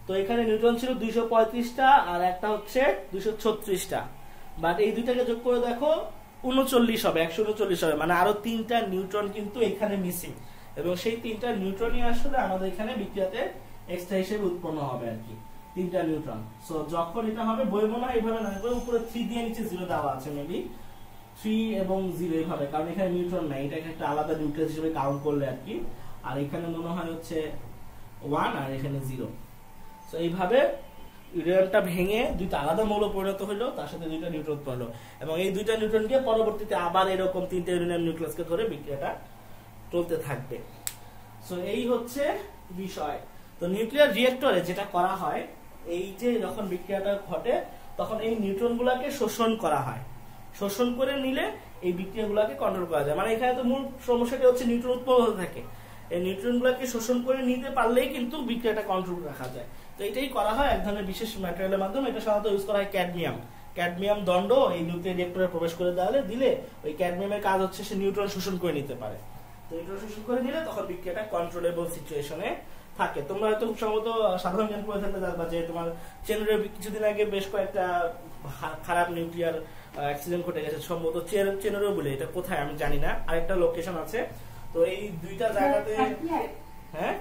তো এখানে নিউট্রন ছিল 235টা আর একটা হচ্ছে 236টা, বাট এই দুইটাকে যোগ করে দেখো 39 হবে, 139 হবে, মানে আরো 3টা নিউট্রন কিন্তু এখানে মিসিং, এবং সেই 3টা নিউট্রনই আসলে আমাদের এখানে বিক্রিয়াতে এক্সট্রা হিসেবে উৎপন্ন হবে আর কি, 3টা নিউট্রন। সো যখন এটা হবে বইব না এইভাবে না, উপরে 3 দিয়ে নিচে 0 দেওয়া আছে, মেবি 3 এবং 0 এইভাবে, কারণ এখানে নিউট্রন নাই, এটাকে একটা আলাদা নিউক্লিয়াস হিসেবে কাউন্ট করলে আর কি। আর এখানে মনে হয় হচ্ছে 1 আর এখানে 0। সো এইভাবে ইউরেনিয়ামটা ভেঙে দুইটা আলাদা মৌল পরিণত হলো, তার সাথে দুইটা নিউট্রন পড়লো, এবং এই দুইটা নিউট্রনকে পরবর্তীতে আবার এরকম 3টা ইউরেনিয়াম নিউক্লিয়াসকে ধরে বিক্রিয়াটা চলতে থাকবে। সো এই হচ্ছে বিষয়। তো নিউক্লিয়ার রিঅ্যাক্টরে যেটা করা হয়, এই যে যখন বিক্রিয়াটা ঘটে তখন এই নিউট্রনগুলোকে শোষণ করা হয়, শোষণ করে নিলে এই বিক্রিয়াগুলোকে কন্ট্রোল করা যায়। মানে এখানে তো মূল সমস্যাটা হচ্ছে নিউট্রন উৎপন্ন হতে থাকে, এই নিউট্রনগুলোকে শোষণ করে নিতে পারলেই কিন্তু বিক্রিয়াটা কন্ট্রোল রাখা যায়। তো এটাই করা হয় এক ধরনের বিশেষ ম্যাটেরিয়ালের মাধ্যমে। এটা সাধারণত ইউজ করা হয় ক্যাডমিয়াম দণ্ড এই নিউক্লিয়ার রিঅ্যাক্টরে প্রবেশ করে দিলে ওই ক্যাডমিয়ামের কাজ হচ্ছে সে নিউট্রন শোষণ করে নিতে পারে। তো নিউট্রন শোষণ করে নিলে তখন বিক্রিয়াটা কন্ট্রোলেবল সিচুয়েশনে থাকে। তোমরা হয়তো খুব সম্ভবত সাধারণ জ্ঞান পড়ে থাকতে জানবা যে তোমার চেনুরে কিছুদিন আগে বেশ কয়েকটা খারাপ নিউক্লিয়ার অ্যাক্সিডেন্ট ঘটে গেছে, সম্ভবত চেনুরে বলে, এটা কোথায় আমি জানি না, আরেকটা লোকেশন আছে। তো এই দুইটা জায়গাতে, হ্যাঁ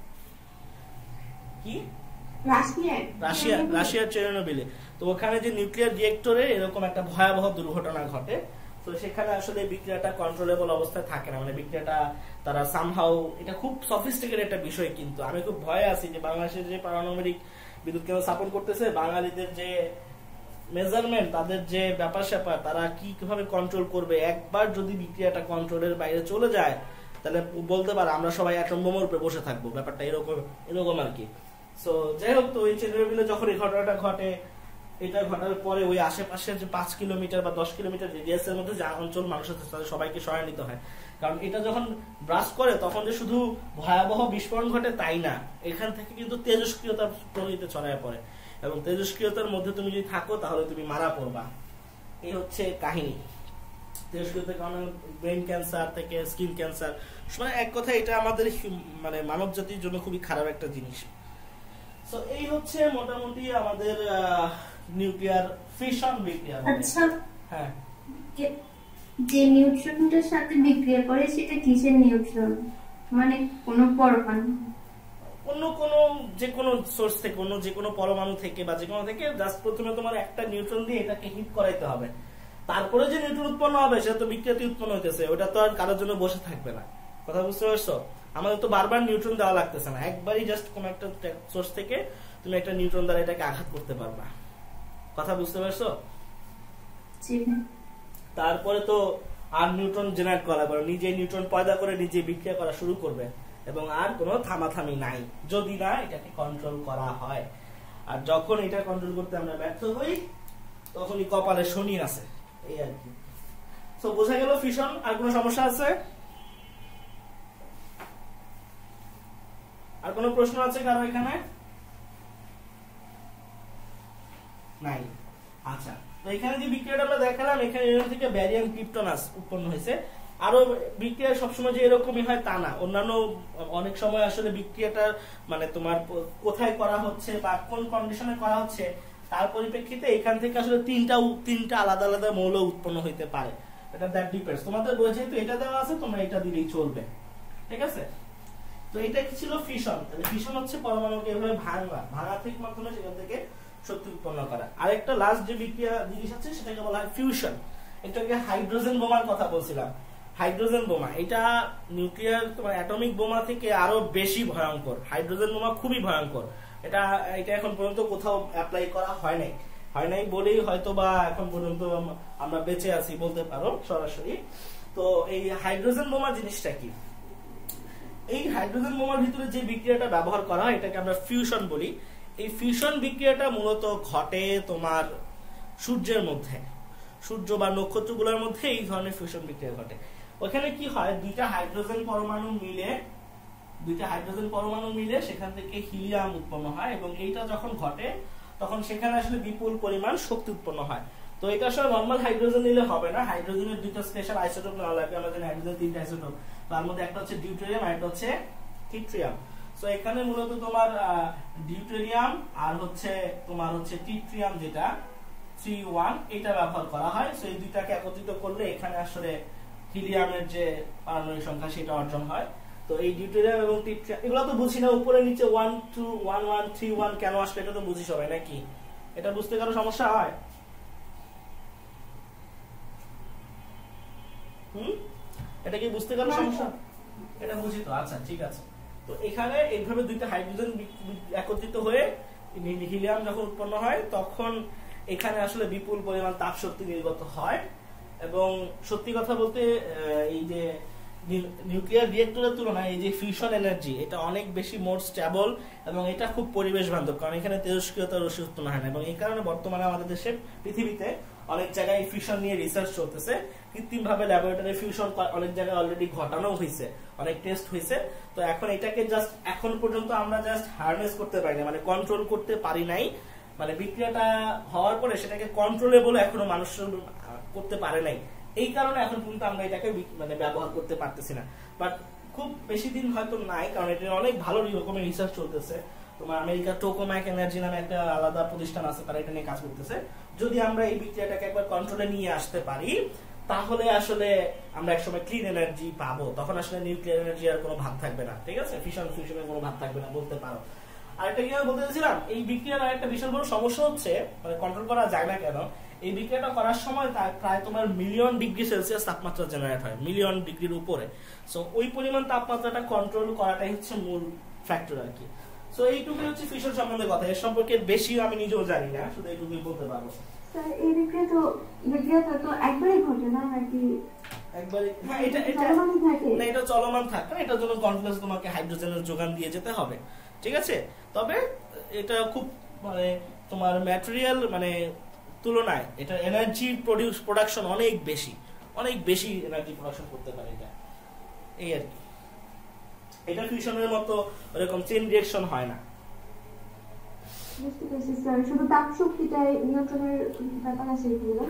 কি রাশিয়ার চেরনোবিলে, তো ওখানে যে নিউক্লিয়ার রিঅ্যাক্টরে এরকম একটা ভয়াবহ দুর্ঘটনা ঘটে। তো সেখানে আসলে বিক্রিয়াটা কন্ট্রোলেবল অবস্থায় থাকে না, মানে বিক্রিয়াটা তারা সামহাউ, এটা খুব সফিস্টিকেটেড একটা বিষয়। কিন্তু আমি খুব ভয়ে আছি যে বাংলাদেশের যে পারমাণবিক বিদ্যুৎ কেন্দ্র স্থাপন করতেছে, বাঙালিদের যে মেজারমেন্ট, তাদের যে ব্যাপার স্যাপার, তারা কিভাবে কন্ট্রোল করবে। একবার যদি বিক্রিয়াটা কন্ট্রোলের বাইরে চলে যায় তাহলে বলতে পারে আমরা সবাই অ্যাটম বোমার উপরে বসে থাকবো, ব্যাপারটা এরকম আর কি। সো যাই হোক, তো ওই চেরনোবিলে যখন এই ঘটনাটা ঘটে, এটা ঘটার পরে ওই আশেপাশের যে 5 কিলোমিটার বা 10 কিলোমিটার রেডিয়াসের মধ্যে যে অঞ্চল মানুষ আছে তাদের সবাইকে সহায় নিতে হয়, কারণ এটা যখন ব্রাস্ট করে তখন যে শুধু ভয়াবহ বিস্ফোরণ ঘটে তাই না, এখান থেকে কিন্তু তেজস্ক্রিয়তা প্রকৃতিতে ছড়ায় পড়ে, এবং তেজস্ক্রিয়তার মধ্যে তুমি যদি থাকো তাহলে তুমি মারা পড়বা। এই হচ্ছে কাহিনী। তেজস্ক্রিয়তার কারণে ব্রেন ক্যান্সার থেকে স্কিন ক্যান্সার, মানে এক কথা এটা আমাদের মানে মানব জাতির জন্য খুবই খারাপ একটা জিনিস। সো এই হচ্ছে মোটামুটি আমাদের নিউক্লিয়ার ফিশন বিক্রিয়া। আচ্ছা, হ্যাঁ, যে নিউট্রনটার সাথে বিক্রিয়া করে সেটা কিসের নিউট্রন? মানে কোন পরমাণু, অন্য কোন যে কোনো সোর্স থেকে, অন্য যে কোনো পরমাণু থেকে বা যে কোনো থেকে, জাস্ট প্রথমে তোমার একটা নিউট্রন দিয়ে এটাকে হিট করাইতে হবে, তারপরে যে নিউট্রন উৎপন্ন হবে সেটা তো বিক্রিয়াতে উৎপন্ন হইতেছে, ওটা তো আর কারোর জন্য বসে থাকবে না। কথা বুঝতে পারছো? আমাদের তো বারবার নিউট্রন দেওয়া লাগতেছে না, একবারই জাস্ট কোন একটা সোর্স থেকে তুমি একটা নিউট্রন দ্বারা এটাকে আঘাত করতে পারবা। কথা বুঝতে পারছো? তারপরে তো আর নিউট্রন জেনারেট করা পরে নিজে নিউট্রন পয়দা করে নিজে বিক্রিয়া করা শুরু করবে, এবং আর কোনো থামাথামি নাই যদি না এটাকে কন্ট্রোল করা হয়। আর যখন এটা কন্ট্রোল করতে আমরা ব্যর্থ হই তখনই কপালে শনি আছে, এই আর কি। তো বোঝা গেল ফিশন। আর কোনো সমস্যা আছে? আর কোনো প্রশ্ন আছে কারো এখানে? নাই। আচ্ছা, তো এখানে যে বিক্রিয়াটা আমরা দেখালাম, এখানে এর থেকে ব্যারিয়াম ক্রিপ্টনাস উৎপন্ন হয়েছে। আরো বিক্রিয়া সবসময় যে এরকমই হয় তা না, অন্যান্য অনেক সময় আসলে বিক্রিয়াটা মানে তোমার কোথায় করা হচ্ছে বা কোন কন্ডিশনে করা হচ্ছে তার পরিপ্রেক্ষিতে এখান থেকে আসলে তিনটা আলাদা আলাদা মৌল উৎপন্ন হইতে পারে। এটা দ্যাট ডিপেন্ডস। তোমাদের বই যেহেতু এটা দেওয়া আছে তোমরা এটা দিলেই চলবে, ঠিক আছে? তো এটা কি ছিল ফিশন। তাহলে ফিশন হচ্ছে পরমাণুকে এভাবে ভাঙা থেকে মাধ্যমে সেখান থেকে শক্তি উৎপন্ন করা। আরেকটা লাস্ট যে বিক্রিয়া জিনিস আছে সেটাকে বলা হয় ফিউশন। এটাকে হাইড্রোজেন বোমার কথা বলছিলাম। হাইড্রোজেন বোমা এটা নিউক্লিয়ার তোমার অ্যাটমিক বোমা থেকে আরো বেশি ভয়ঙ্কর। হাইড্রোজেন বোমা খুবই ভয়ঙ্কর। এটা এখন পর্যন্ত কোথাও অ্যাপ্লাই করা হয় নাই বলেই হয়তো বা এখন পর্যন্ত আমরা বেঁচে আছি বলতে পারো সরাসরি। তো এই হাইড্রোজেন বোমা জিনিসটা কি? এই হাইড্রোজেন বোমার ভিতরে যে বিক্রিয়াটা ব্যবহার করা হয় এটাকে আমরা ফিউশন বলি। এই ফিউশন বিক্রিয়াটা মূলত ঘটে তোমার সূর্যের মধ্যে, সূর্য বা নক্ষত্রগুলোর মধ্যে এই ধরনের ফিউশন বিক্রিয়া ঘটে। ওখানে কি হয়, দুইটা হাইড্রোজেন পরমাণু মিলে সেখান থেকে হিলিয়াম উৎপন্ন হয়, এবং এইটা যখন ঘটে তখন সেখানে আসলে বিপুল পরিমাণ শক্তি উৎপন্ন হয়। তো এটা আসলে নরমাল হাইড্রোজেন নিলে হবে না, হাইড্রোজেনের দুইটা স্পেশাল আইসোটোপ নেওয়া লাগবে। আমরা জানি হাইড্রোজেন তিনটা আইসোটোপ, তার মধ্যে একটা হচ্ছে ডিউটেরিয়াম আর একটা হচ্ছে ট্রিটিয়াম। সো এখানে মূলত তোমার ডিউটেরিয়াম আর হচ্ছে তোমার হচ্ছে ট্রিটিয়াম যেটা 3-1 এটা ব্যবহার করা হয়। সো এই দুইটাকে একত্রিত করলে এখানে আসলে হিলিয়ামের যে পারমাণবিক সংখ্যা সেটা অর্জন হয়। তো এই ডিউটেরিয়াম এবং ট্রিটিয়াম এগুলো তো বুঝি না, উপরে নিচে 1 2 1 1 3 1 কেন আসলে এটা তো বুঝি সবাই নাকি? এটা বুঝতে কারো সমস্যা হয়? এটা কি বুঝতে কারো সমস্যা? এটা বুঝি তো, আচ্ছা ঠিক আছে। তো এখানে এইভাবে দুইটা হাইড্রোজেন একত্রিত হয়ে হিলিয়াম যখন উৎপন্ন হয় তখন এখানে আসলে বিপুল পরিমাণ তাপ শক্তি নির্গত হয়। এবং সত্যি কথা বলতে এই যে নিউক্লিয়ার রিঅ্যাক্টরের তুলনায় এই যে ফিউশন এনার্জি এটা অনেক বেশি মোর স্টেবল এবং এটা খুব পরিবেশ বান্ধব, কারণ এখানে তেজস্ক্রিয়তা রশ্মি উৎপন্ন হয় না। এবং এই কারণে বর্তমানে আমাদের দেশে পৃথিবীতে অনেক জায়গায় ফিউশন নিয়ে রিসার্চ চলতেছে, কৃত্রিম ভাবে ল্যাবরেটরি ফিউশন অনেক জায়গায় অলরেডি ঘটানো হয়েছে, অনেক টেস্ট হয়েছে। তো এখন এটাকে জাস্ট এখন পর্যন্ত আমরা জাস্ট হারনেস করতে পারি না, মানে কন্ট্রোল করতে পারি নাই। মানে বিক্রিয়াটা হওয়ার পরে সেটাকে কন্ট্রোলেবল এখনো মানুষ করতে পারে নাই, এই কারণে এখন পর্যন্ত আমরা এটাকে মানে ব্যবহার করতে পারতেছি না। বাট খুব বেশি দিন হয়তো নাই, কারণ এটা অনেক ভালো রকমের রিসার্চ চলতেছে। তোমার আমেরিকা টোকোম্যাক এনার্জি নামে একটা আলাদা প্রতিষ্ঠান আছে, তারা এটা নিয়ে কাজ করতেছে। যদি আমরা এই বিক্রিয়াটাকে একবার কন্ট্রোলে নিয়ে আসতে পারি তাহলে আসলে আমরা একসময় ক্লিন এনার্জি পাবো, তখন আসলে নিউক্লিয়ার এনার্জি আর কোনো ভাগ থাকবে না, ঠিক আছে? ফিউশনের কোনো ভাগ থাকবে না বলতে পারো। আরেকটা কি বলতে চাইছিলাম, এই বিক্রিয়ার আরেকটা বিশাল বড় সমস্যা হচ্ছে, মানে কন্ট্রোল করা যায় না কেন, এই বিক্রিয়াটা করার সময় প্রায় তোমার মিলিয়ন ডিগ্রি সেলসিয়াস তাপমাত্রা জেনারেট হয়, মিলিয়ন ডিগ্রির উপরে। সো ওই পরিমাণ তাপমাত্রাটা কন্ট্রোল করাটাই হচ্ছে মূল ফ্যাক্টর আর কি। সো এইটুকুই হচ্ছে ফিউশন সম্বন্ধে কথা, এর সম্পর্কে বেশি আমি নিজেও জানি না, শুধু এইটুকুই বলতে পারবো। স্যার এই বিক্রিয়াটা তো একবারই ঘটে না নাকি? একবারে হ্যাঁ, এটা না, এটা চলমান থাকে, এটার জন্য কন্টিনিউয়াস তোমাকে হাইড্রোজেনের যোগান দিয়ে যেতে হবে, ঠিক আছে? তবে এটা খুব মানে তোমার ম্যাটেরিয়াল মানে তুলনায় এটা এনার্জি প্রোডাকশন অনেক বেশি এনার্জি প্রোডাকশন করতে পারে এটা, এই আর কি। এটা ফিউশনের মতো এরকম চেইন রিঅ্যাকশন হয় না। বুঝতে পেরেছি স্যার, শুধু তাপ শক্তিটাই নিয়ন্ত্রণের ব্যাপার আছে এগুলো।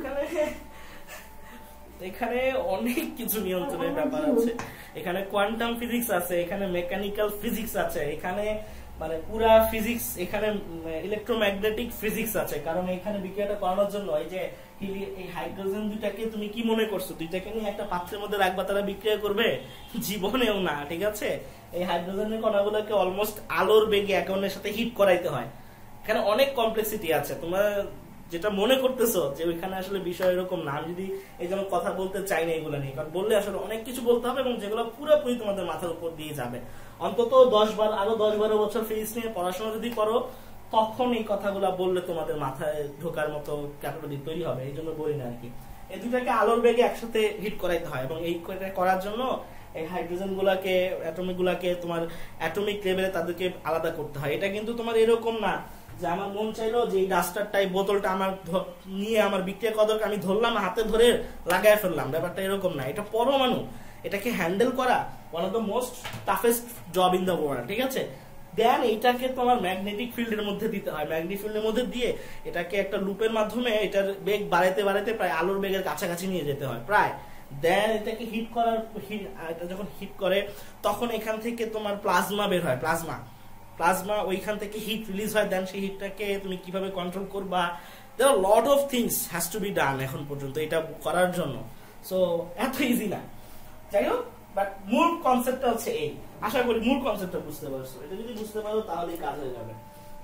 এখানে অনেক কিছু নিয়ন্ত্রণের ব্যাপার আছে, এখানে কোয়ান্টাম ফিজিক্স আছে, এখানে মেকানিক্যাল ফিজিক্স আছে, এখানে মানে পুরা ফিজিক্স, এখানে ইলেকট্রোম্যাগনেটিক ফিজিক্স আছে। কারণ এখানে বিক্রিয়াটা করানোর জন্য এই যে এই হাইড্রোজেন দুইটাকে তুমি কি মনে করছো দুইটাকে নিয়ে একটা পাত্রের মধ্যে রাখবা তারা বিক্রিয়া করবে? জীবনেও না, ঠিক আছে? এই হাইড্রোজেনের কণাগুলোকে অলমোস্ট আলোর বেগে একের সাথে হিট করাইতে হয়। এখানে অনেক কমপ্লেক্সিটি আছে, তোমরা যেটা মনে করতেছো যে ওইখানে আসলে বিষয় এরকম না। আমি যদি এই জন্য কথা বলতে চাই না এগুলো নিয়ে, কারণ বললে আসলে অনেক কিছু বলতে হবে এবং যেগুলো পুরোপুরি তোমাদের মাথার উপর দিয়ে যাবে। অন্তত 10-12 বছর ফিজিক্স নিয়ে পড়াশোনা যদি করো তখন এই কথাগুলো বললে তোমাদের মাথায় ঢোকার মতো ক্যাপাবিলিটি তৈরি হবে, এই জন্য বলি না আর কি। এই দুটাকে আলোর বেগে একসাথে হিট করাইতে হয় এবং এই করার জন্য এই হাইড্রোজেন গুলাকে অ্যাটমিক গুলাকে তোমার অ্যাটমিক লেভেলে তাদেরকে আলাদা করতে হয়। এটা কিন্তু তোমার এরকম না যে আমার মন চাইলো যে এই ডাস্টারটাই বোতলটা আমার নিয়ে আমার বিক্রিয়া কদরকে আমি ধরলাম হাতে ধরে লাগাই ফেললাম, ব্যাপারটা এরকম না। এটা পরমাণু, এটাকে হ্যান্ডেল করা one of the most toughest job in the world, ঠিক আছে? দেন এইটাকে তোমার ম্যাগনেটিক ফিল্ডের মধ্যে দিতে হয়, ম্যাগনেটিক ফিল্ডের মধ্যে দিয়ে এটাকে একটা লুপের মাধ্যমে এটার বেগ বাড়াইতে প্রায় আলোর বেগের কাছাকাছি নিয়ে যেতে হয় প্রায়। দেন এটাকে হিট করার এটা যখন হিট করে তখন এখান থেকে তোমার প্লাজমা বের হয়, প্লাজমা ওইখান থেকে হিট রিলিজ হয়। দেন সেই হিটটাকে তুমি কিভাবে কন্ট্রোল করবা, there are lot of things has to be done এখন পর্যন্ত এটা করার জন্য। সো এত ইজি না, যাই হোক। বাট মূল কনসেপ্টটা হচ্ছে এই, আশা করি মূল কনসেপ্টটা বুঝতে পারছো। এটা যদি বুঝতে পারো তাহলেই কাজ হয়ে যাবে,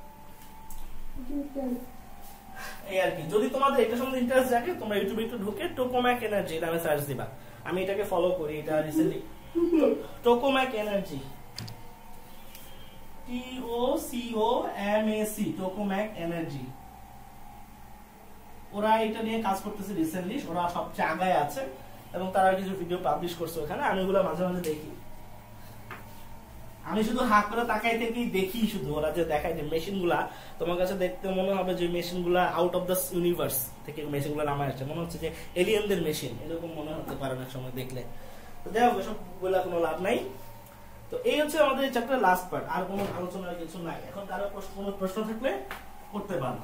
এই আর কি। যদি তোমাদের এটা সম্বন্ধে ইন্টারেস্ট জাগে তোমরা ইউটিউবে একটু ঢুকে টোকোম্যাক এনার্জি নামে সার্চ দিবা। আমি এটাকে ফলো করি, এটা recently tokamak energy, TOCOMAC, tokamak energy. ওরা এটা নিয়ে কাজ করতেছে রিসেন্টলি, ওরা সবচেয়ে আগায় আছে এবং তারা কিছু ভিডিও পাবলিশ করছে ওখানে। আমি ওগুলো মাঝে মাঝে দেখি, আমি শুধু হাত করে তাকাই থেকেই দেখি, শুধু ওরা যে দেখায় যে মেশিন গুলা তোমার কাছে দেখতে মনে হবে যে মেশিন গুলা আউট অফ দ্য ইউনিভার্স থেকে মেশিন গুলা নামায় আসছে, মনে হচ্ছে যে এলিয়েনদের মেশিন, এরকম মনে হতে পারে না সময় দেখলে। তো যাই হোক, এসব বলে কোনো লাভ নাই। তো এই হচ্ছে আমাদের চ্যাপ্টার লাস্ট পার্ট, আর কোনো আলোচনার কিছু নাই। এখন কারো কোনো প্রশ্ন থাকলে করতে পারো।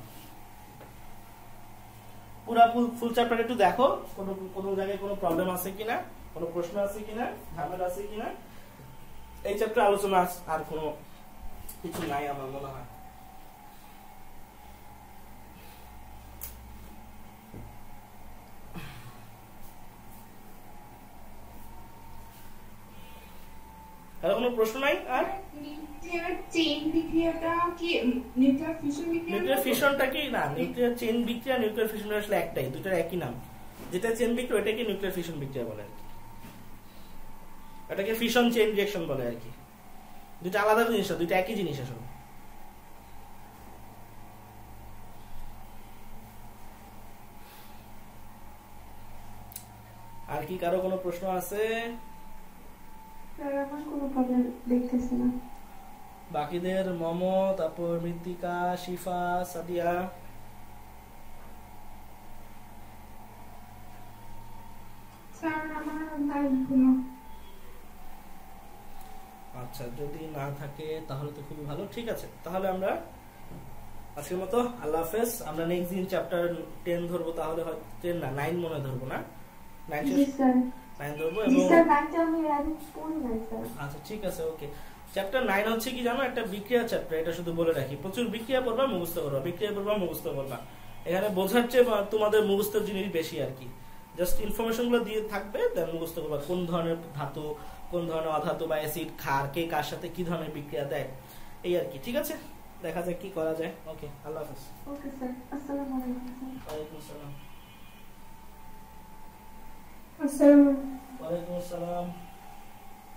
পুরা ফুল চ্যাপ্টার একটু দেখো, কোনো জায়গায় কোনো প্রবলেম আছে কিনা, কোনো প্রশ্ন আছে কিনা, ঝামেলা আছে কিনা। এই চ্যাপ্টার আলোচনা আর কোনো কিছু নাই আমার মনে হয়। আর কোনো প্রশ্ন নাই? আর নিউক্লিয়ার চেইন বিক্রিয়াটা কি নিউক্লিয়ার ফিশন বিক্রিয়া? নিউক্লিয়ার ফিশনটা কি না, নিউক্লিয়ার চেইন বিক্রিয়া নিউক্লিয়ার ফিশন আসলে একটাই, দুটোর একই নাম। যেটা চেইন বিক্রিয়া ওটাকে নিউক্লিয়ার ফিশন বিক্রিয়া বলে আর কি, এটাকে ফিশন চেইন রিঅ্যাকশন বলে আর কি। দুটো আলাদা জিনিস না, দুটো একই জিনিস আসলে। আর কি কারো কোনো প্রশ্ন আছে? স্যার আমার কোনো প্রবলেম দেখতেছি না। বাকিদের মম, তারপর মৃত্তিকা, শিফা, সাদিয়া। স্যার আমার নাই কোনো। আচ্ছা, যদি না থাকে তাহলে তো খুবই ভালো। ঠিক আছে, তাহলে আমরা আজকের মতো আল্লাহ হাফেজ। আমরা নেক্সট দিন চ্যাপ্টার 10 ধরবো, তাহলে হয় 10 না 9 মনে হয় ধরবো, না 9 জি স্যার। 9 ধরবো। জি এবং স্যার, ব্যাংকটা আমি আগে পড়ি নাই স্যার। আচ্ছা ঠিক আছে, ওকে। চ্যাপ্টার 9 হচ্ছে কি জানো, একটা বিক্রিয়া চ্যাপ্টার, এটা শুধু বলে রাখি। প্রচুর বিক্রিয়া পড়বা, মুখস্থ করবা, বিক্রিয়া পড়বা, মুখস্থ করবা। এখানে বোঝার চেয়ে তোমাদের মুখস্থ জিনিস বেশি আর কি। জাস্ট ইনফরমেশন গুলো দিয়ে থাকবে, দেন মুখস্থ করবা কোন ধরনের ধাতু, কোন ধরনের অধাতু বা অ্যাসিড, ক্ষার কে কার সাথে কি ধরনের বিক্রিয়া দেয়, এই আর কি। ঠিক আছে, দেখা যাক কি করা যায়। ওকে, আল্লাহ হাফেজ। ওকে স্যার, আসসালামু আলাইকুম স্যার। ওয়ালাইকুম আসসালাম। আসসালামু ওয়ালাইকুম আসসালাম।